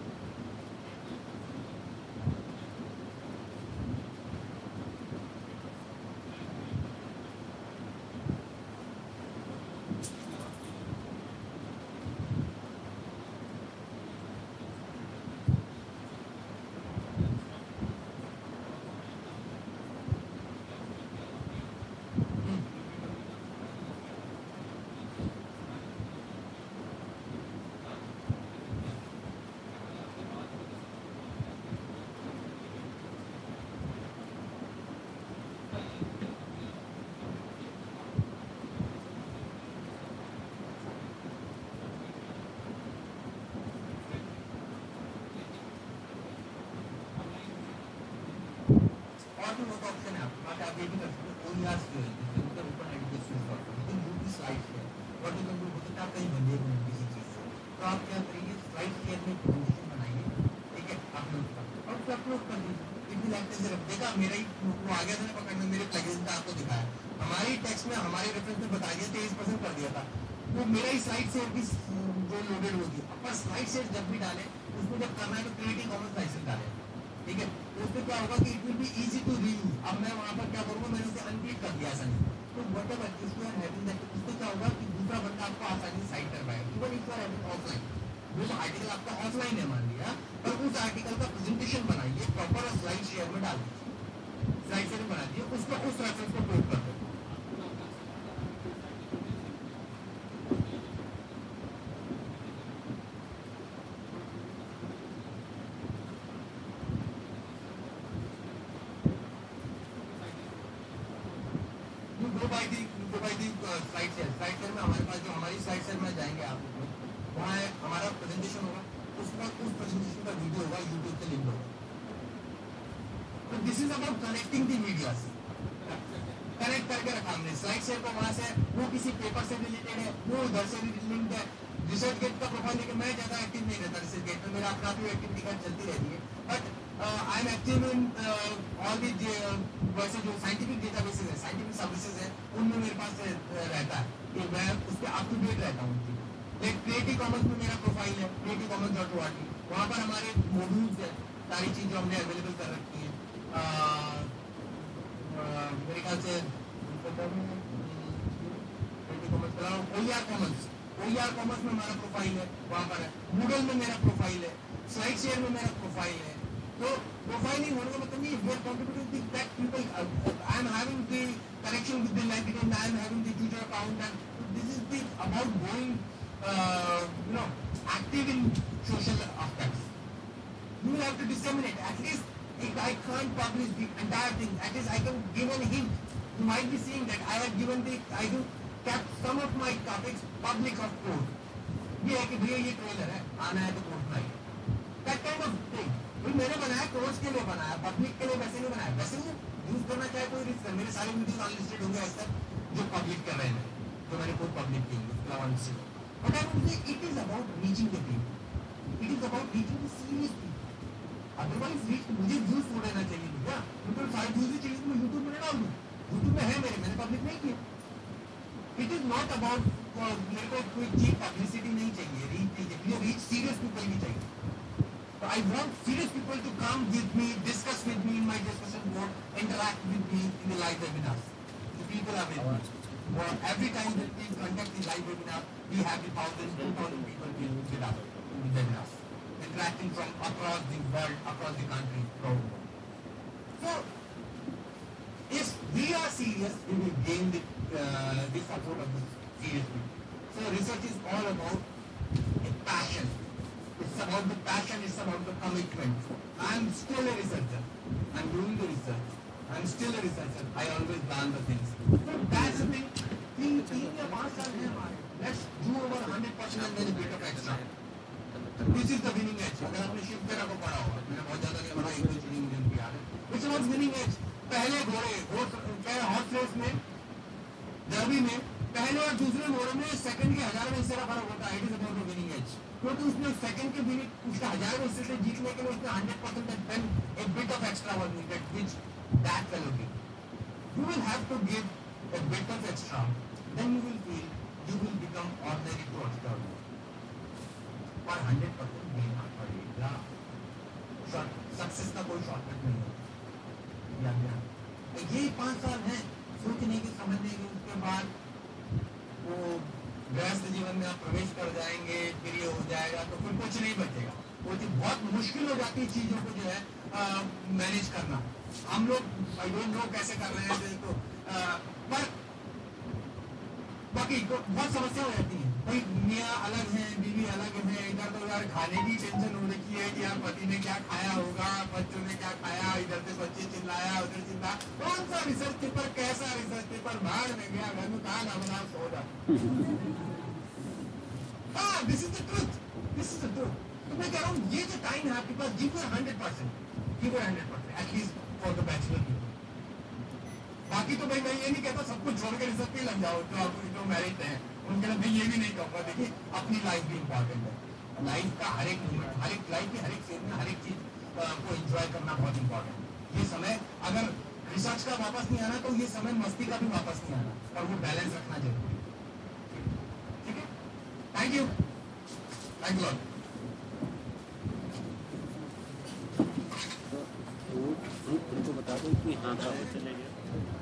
Option है आपके पास, आप ये भी कर सकते हो, कोई आज जो है जिसके ऊपर ओपन एजुकेशन फॉर लेकिन जो भी स्लाइड है और जो कंप्यूटर हो सकता है आप कहीं बंधे हुए हैं किसी चीज़ से, तो आप क्या करेंगे, स्लाइड शेयर में प्रेजेंटेशन बनाइए, ठीक है, अपलोड कर और उसको अपलोड कर दीजिए, it will act as a, देखा मेरा ही वो आ गया था ना पकड़ने, मेरे प्लगइन का आपको दिखाया, हमारी टेक्स्ट में हमारे रेफरेंस में बता दिया तेईस परसेंट कर दिया था, वो मेरा ही स्लाइड शेयर की जो लोडेड होती है, पर स्लाइड शेयर जब भी डाले उसको जब करना है तो क्रिएटिव कॉमन्स लाइसेंस डाले, ठीक है, तो उसमें क्या होगा कि it will be easy to reuse. अब मैं वहां पर क्या करूंगा, मैंने उसे अनक्लिक कर दिया ऐसा नहीं, तो whatever if you are having that, उससे क्या होगा कि दूसरा बंदा आपको आसानी से साइट कर पाएगा, even if you are having offline, वो आर्टिकल आपका ऑफलाइन है मान लिया, पर उस आर्टिकल का प्रेजेंटेशन बनाइए प्रॉपर और स्लाइड शेयर में डाल दीजिए, स्लाइड शेयर में बना दिए, उसको उस रेफरेंस को प्रयोग कर दो। स्लाइड शेयर, स्लाइड शेयर में हमारे पास जो हमारी स्लाइड शेयर में जाएंगे आप वहाँ हमारा प्रेजेंटेशन होगा, उसका उस प्रेजेंटेशन का वीडियो होगा, यूट्यूब से लिंक होगा, तो this is about connecting the medias, connect करके रखा हमने स्लाइड शेयर को, वहाँ से वो किसी पेपर से रिलेटेड है, वो उधर से लिंक्ड है, रिसर्च गेट का प्रोफाइल लेके मैं ज्यादा एक्टिव नहीं रहता रिसर्च गेट में, मेरा अपना भी एक्टिविटी कार्ड चलती रहती है, but I am active in all the वैसे जो साइंटिफिक डेटाबेसेस है, साइंटिफिक सर्विसेज है, उनमें मेरे पास रहता है कि मैं उस पर अप टू डेट रहता हूँ। क्रिएटिव कॉमन्स में मेरा प्रोफाइल है creative commons dot O R T, वहाँ पर हमारे मॉड्यूल्स है, सारी चीज जो हमने अवेलेबल कर रखी है। आ, आ, मेरे ख्याल से ओईआर कॉमर्स ओईआर कॉमर्स में हमारा प्रोफाइल है, वहाँ पर है। गूगल में मेरा प्रोफाइल है, स्लाइड शेयर में मेरा प्रोफाइल है। तो प्रोफाइलिंग होने का मतलब नहीं we are contributing that people I am having the connection with the LinkedIn, I am having the Twitter account and this is the about going you know active in social aspects. You will have to disseminate. At least if I can't publish the entire thing, at least I can give a hint. You might be seeing that I have given the, I have kept some of my topics public of course. ये है कि भैया ये trailer है, आना है तो course में आइए। That kind of thing. ये मैंने बनाया कोर्स के लिए बनाया, पब्लिक के लिए वैसे नहीं बनाया। वैसे वो यूज करना चाहे कोई रिस्क है। मेरे सारे वीडियोस अनलिस्टेड होंगे ऐसा जो पब्लिक कर रहे हैं, जो मैंने खुद पब्लिक की उसके अलावा unlisted. But I would say it is about reaching the people. It is about reaching the serious people. Otherwise reach मुझे व्यूज हो रहना चाहिए भैया, मुझे सारे व्यूज ही चाहिए तो मैं यूट्यूब में डाल दूँ। यूट्यूब में है मेरे, मैंने पब्लिक नहीं किया। इट इज नॉट अबाउट मेरे को कोई चीज पब्लिसिटी नहीं चाहिए, रीच नहीं चाहिए, मुझे रीच सीरियस पीपल भी चाहिए। तो I want serious people to come with me, discuss with me in my discussion board, interact with me in the live webinars. The people are with me. Well, every time that we conduct the live webinar, we have the thousand, two thousand people with us in the webinars, interacting from across the world, across the country, throughout the world. So, if we are serious, we will gain the, uh, the support of the serious people. So, research is all about a passion. It's about the passion, it's about the commitment. I'm still a researcher. I'm doing the research. I'm still a researcher. I always learn the things. So, that's the thing. तीन तीन या पाँच साल है हमारे. Let's do over one hundred percent and then a bit of extra. This is the winning edge. अगर आपने शिव तेरा को पढ़ा होगा, मैंने बहुत ज़्यादा नहीं पढ़ा, एक दो चीज़ें मुझे उनकी याद है. Which was winning edge. पहले घोड़े, घोड़ हॉर्स रेस में, डर्बी में, पहले और दूसरे घोड़े में सेकंड के हजार में इससे फर्क होता है. It is about the winning edge. क्योंकि उसने सेकंड के विनिंग, उसका हजार में इससे जीतने के लिए उसने hundred percent and then a bit of extra was needed, which that fellow did. You will have to give a bit of extra, then you will feel you will become ordinary to extraordinary. पर hundred percent देना पड़ेगा. Success का कोई shortcut नहीं है. याद रखना. ये पाँच साल हैं सोचने के, समझने के, उसके बाद वो गृहस्थ जीवन में आप प्रवेश कर जाएंगे, फिर ये हो जाएगा तो फिर कुछ नहीं बचेगा. वो चीज बहुत मुश्किल हो जाती है चीजों को जो है मैनेज करना. हम लोग आई डोंट नो कैसे कर रहे हैं तो पर बाकी तो बहुत समस्या हो जाती है. भाई मियाँ अलग है, बीवी अलग है, इधर तो यार खाने की टेंशन हो रखी है कि यार पति ने क्या खाया होगा, बच्चों ने क्या खाया, इधर से बच्चे चिल्लाया, उधर चिल्लाया. कौन सा रिसर्च पेपर, कैसा रिसर्च पेपर, बाहर में गया, घर में कहा ना बना सौदा. हाँ, this is the truth, this is the truth. तो मैं कह रहा हूँ ये जो टाइम है आपके पास, give your hundred percent, give your hundred percent at least for the bachelor people. बाकी तो भाई मैं ये नहीं कहता सब कुछ छोड़ के रिसर्च पे लग जाओ, जो आप जो मैरिट है उनके लिए मैं ये भी नहीं कहूँगा. देखिए अपनी लाइफ भी इम्पोर्टेंट है. लाइफ का हर एक मोमेंट, हर एक लाइफ की हर एक फेज में हर एक चीज को एंजॉय करना बहुत इम्पोर्टेंट है. ये समय अगर रिसर्च का वापस नहीं आना तो ये समय मस्ती का भी वापस नहीं आना, और वो बैलेंस रखना जरूरी है. ठीक है, thank you, thank you lot. उनको बता दो कि हाँ कहाँ चले गए.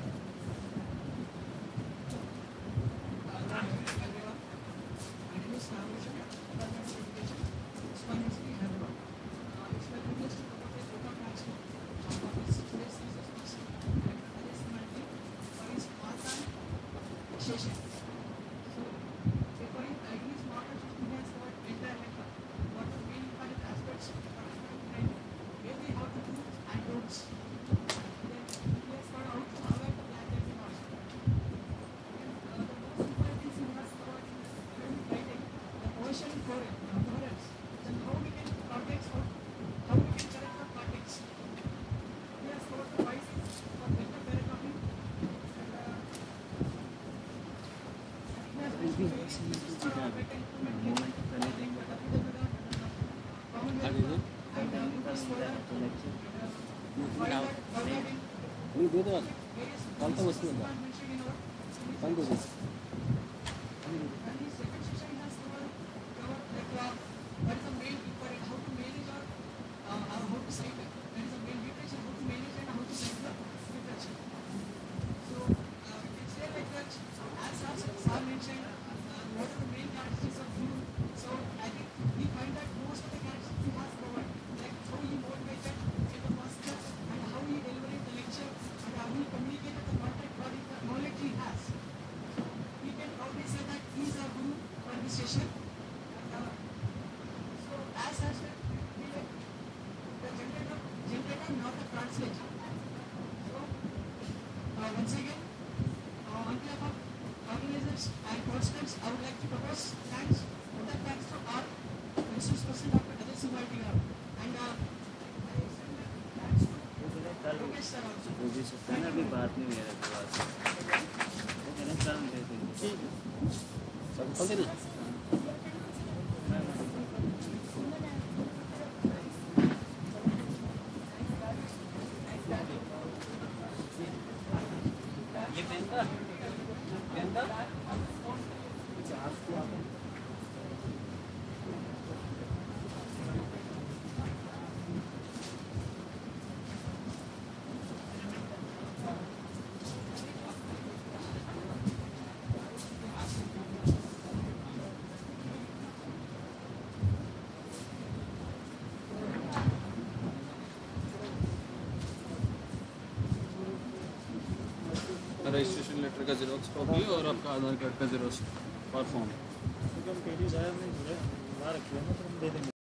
नहीं दे दो कल तो उसमें होगा कल दे दो. What is the mail people and how to manage our uh, how to say sir also. वो भी सकता है ना, अभी बात नहीं मेरे के पास। वो मैंने काम दे दी। सब खोल देना। ये पेन का पेन का रजिस्ट्रेशन लेटर का जेरोक्स कॉपी और आपका आधार कार्ड का जेरोक्स और फॉर्म। क्योंकि हम पहली बार में जुड़े, बाहर रखिए ना, तो हम दे देंगे।